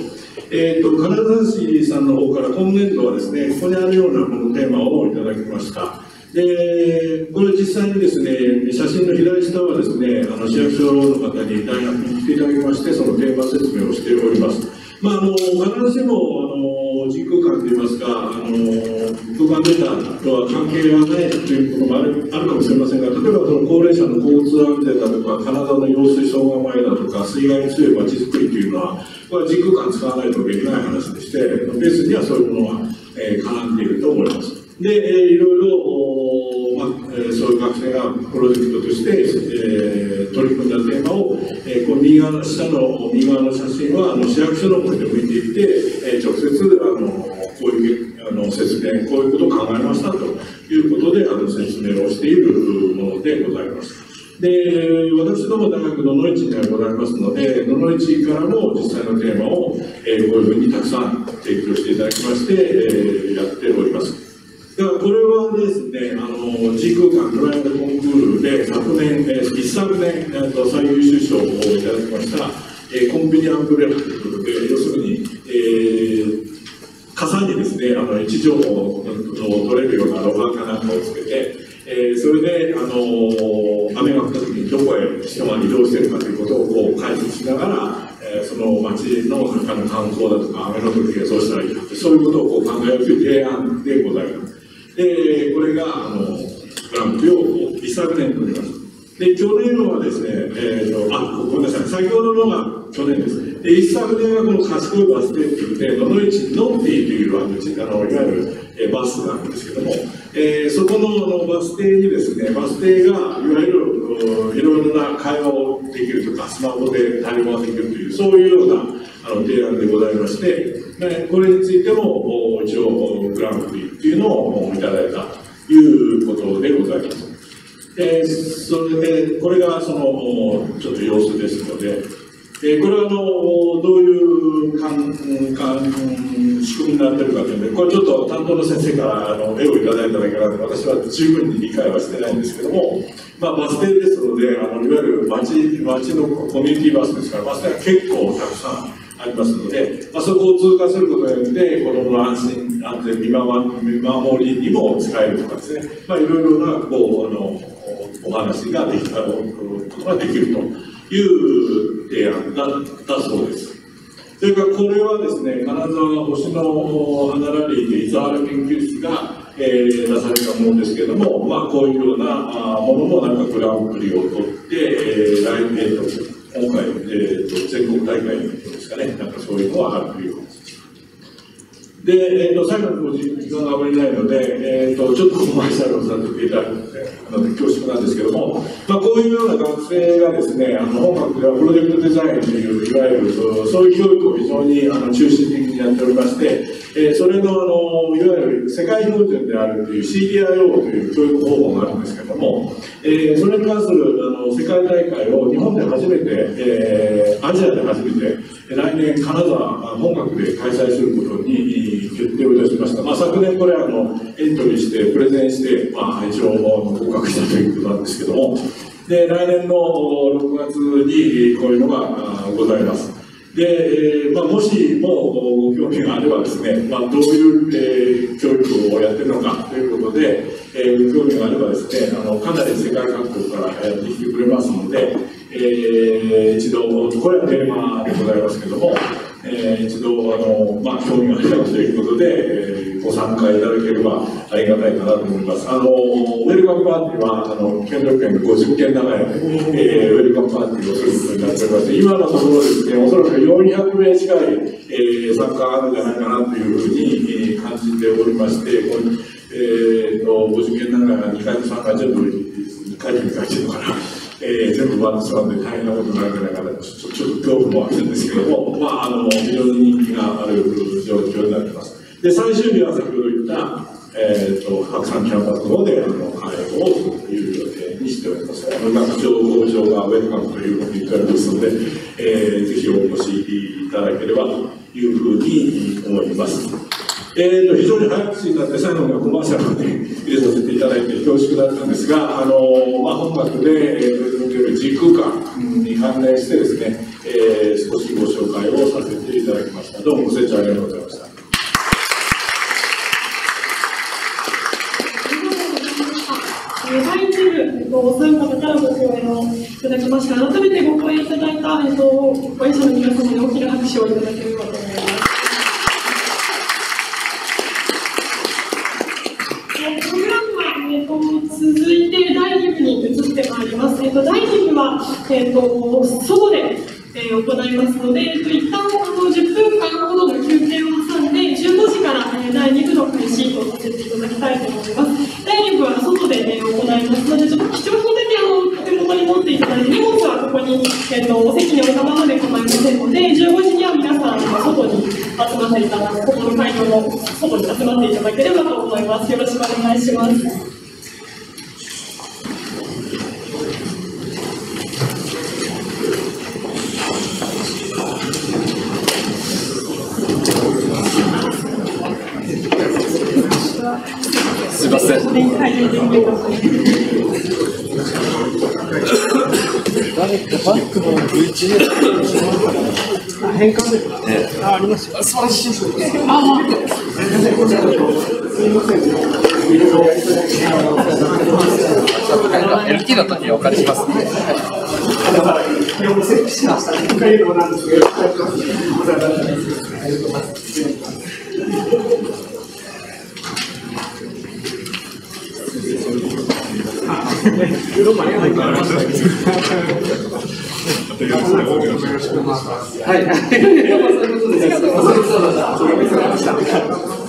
H: えー、と金沢市さんの方から今年度はですね、ここにあるようなこのテーマをいただきました。でこれ実際にですね、写真の左下はですね、あの市役所の方に大学に来ていただきまして、そのテーマ説明をしております。まあ、あの必ずしもあの時空間といいますか、あの空間データとは関係がないということもある、あるかもしれませんが、例えばその高齢者の交通安全だとか、金沢の用水障害前だとか、水害に強いまちづくりというのは、これは時空間使わないといけない話でして、ベースにはそういうものが、えー、絡んでいると思います。で、えー、いろいろ、まあえー、そういう学生がプロジェクトとして、えー、取り組んだテーマを、えー、この右側の下の右側の写真はあの市役所の方で向いていて、えー、直接あのこういうあの説明、こういうことを考えましたということであの説明をしているものでございます。で、私ども大学の野市にはございますので、野市からも実際のテーマを、えー、こういうふうにたくさん提供していただきまして、えー、やっております。だからこれはですね、あの時空間トライアルコンクールで昨年、えー、一昨年、えー、と最優秀賞をいただきました、えー、コンビニアンブレラということで、要するに、えー、傘にですね、あの位置情報を取れるようなロハーかなんかをつけて、えー、それで、あのー、雨が降った時にどこへ人が移動しているかということをこう解説しながら、えー、その街の中の観光だとか、雨の時はそうしたらいいかと、そういうことをこう考えるという提案でございます。で、これが、あの、グランプリを一昨年取ります。で、去年はですね、えーと、あ、ごめんなさい、先ほどのが去年ですね。で、一昨年はこの賢いバス停って言って、野々市ノッティというあの、あのいわゆる、えー、バスなんですけども、えー、そこのバス停にですね、バス停がいわゆるいろいろな会話をできるとか、スマホで対話ができるという、そういうようなあの提案でございまして、これについても一応グランプリっていうのをいただいたということでございます。えー、それで、これがそのちょっと様子ですので、えー、これはあのどういうかんかん仕組みになっているかというので、これちょっと担当の先生からあの絵をいただいただけなので、私は十分に理解はしてないんですけども、まあ、バス停ですので、あのいわゆる町、町のコミュニティバスですから、バス停が結構たくさんありますので、まあ、そこを通過することによって、子どもの安心、安全見守りにも使えるとかですね、まあ、いろいろなこうあのお話ができたことができるという提案だったそうです。それからこれはですね、金沢星の花ラリーで伊沢原研究室が、えー、出されたものですけれども、まあ、こういうようなものもなんかグランプリを取って、えー、来年と今回、えー、と全国大会ですかね、なんかそういうのはあるということです。で、えー、と最後の時間があまりないので、えー、とちょっとコマーシャルをさせていただくので、あの恐縮なんですけども、まあ、こういうような学生がですね、あの本学ではプロジェクトデザインという、いわゆるそういう教育を非常にあの中心的にやっておりまして、えー、それのあのいわゆる世界標準であるという シーディーアイオー という教育方法があるんですけれども、えー、それに関するあの世界大会を日本で初めて、えー、アジアで初めて、来年金沢本学で開催することに決定をいたしました。まあ、昨年これあのエントリーしてプレゼンして、まあ、一応合格したということなんですけども、で来年のろくがつにこういうのがございます。で、えーまあ、もしもご興味があればですね、まあ、どういう、えー、教育をやってるのかということで、えー、ご興味があればですね、あのかなり世界各国からやってきてくれますので、えー、一度、これはテーマでございますけども、えー、一度あの、まあ、興味があればということで、えー、ご参加いただければありがたいかなと思います。あのウェルカムパーティーはあの県道県のごじゅっけん長屋で、えー、ウェルカムパーティーをすることになっておりまして、今のところですね、おそらくよんひゃくめい近い、えー、参加があるんじゃないかなというふうに、えー、感じておりまして、このえー、とごじゅっけん長屋がにかいとさんかい全部にかいにかいっていうのかな。えー、全部ワンツーワンで大変なことになるんじゃないかなと、ちょっと恐怖もあるんですけども、まあ、あの非常に人気がある状況になっています。で、最終日は先ほど言った、えー、と白山キャンパスの方であの会をという予定にしております。あの学長、校長がウェルカムというふうに言っておりますので、えー、ぜひお越しいただければというふうに思います。えー、と非常に早口になって最後にはコマーシャルを、ね、入れさせていただいて恐縮だったんですが、あのまあ、本学で、えー、取り組んでいる時空間に関連してですね、えー、少しご紹介をさせていただきました。どうもご清聴ありがとうございました。
E: だいいち部、えっと、お三方からご講演をいただきました。改めてご講演いただいた、えっと、ご演者の皆様に大きな拍手をいただければと思います。プログラムは、えっと、続いてだいに部に移ってまいります。えっと、だいに部は、えっと、外で、えー、行いますので、えっと、一旦あのじゅっぷんかんほどの休憩を挟んで、じゅうごじから、えー、だいに部の開始とさせていただきたいと思います。だいに部は外で、えー、行いますので、ちょっと貴重品だけあのお手元に持っていただいて、荷物はここに、えー、とお席に置いたままで構いませんので、じゅうごじには皆さん、外に集まっていただく、ここの会場の外に集まっていただければと思います。よろしくお願いします。
I: すいません。誰かバックの ブイジーエス 変換で、ね、あ、ありますよ。素晴らしい。あ、エルティー の時にお借りします。
G: はい。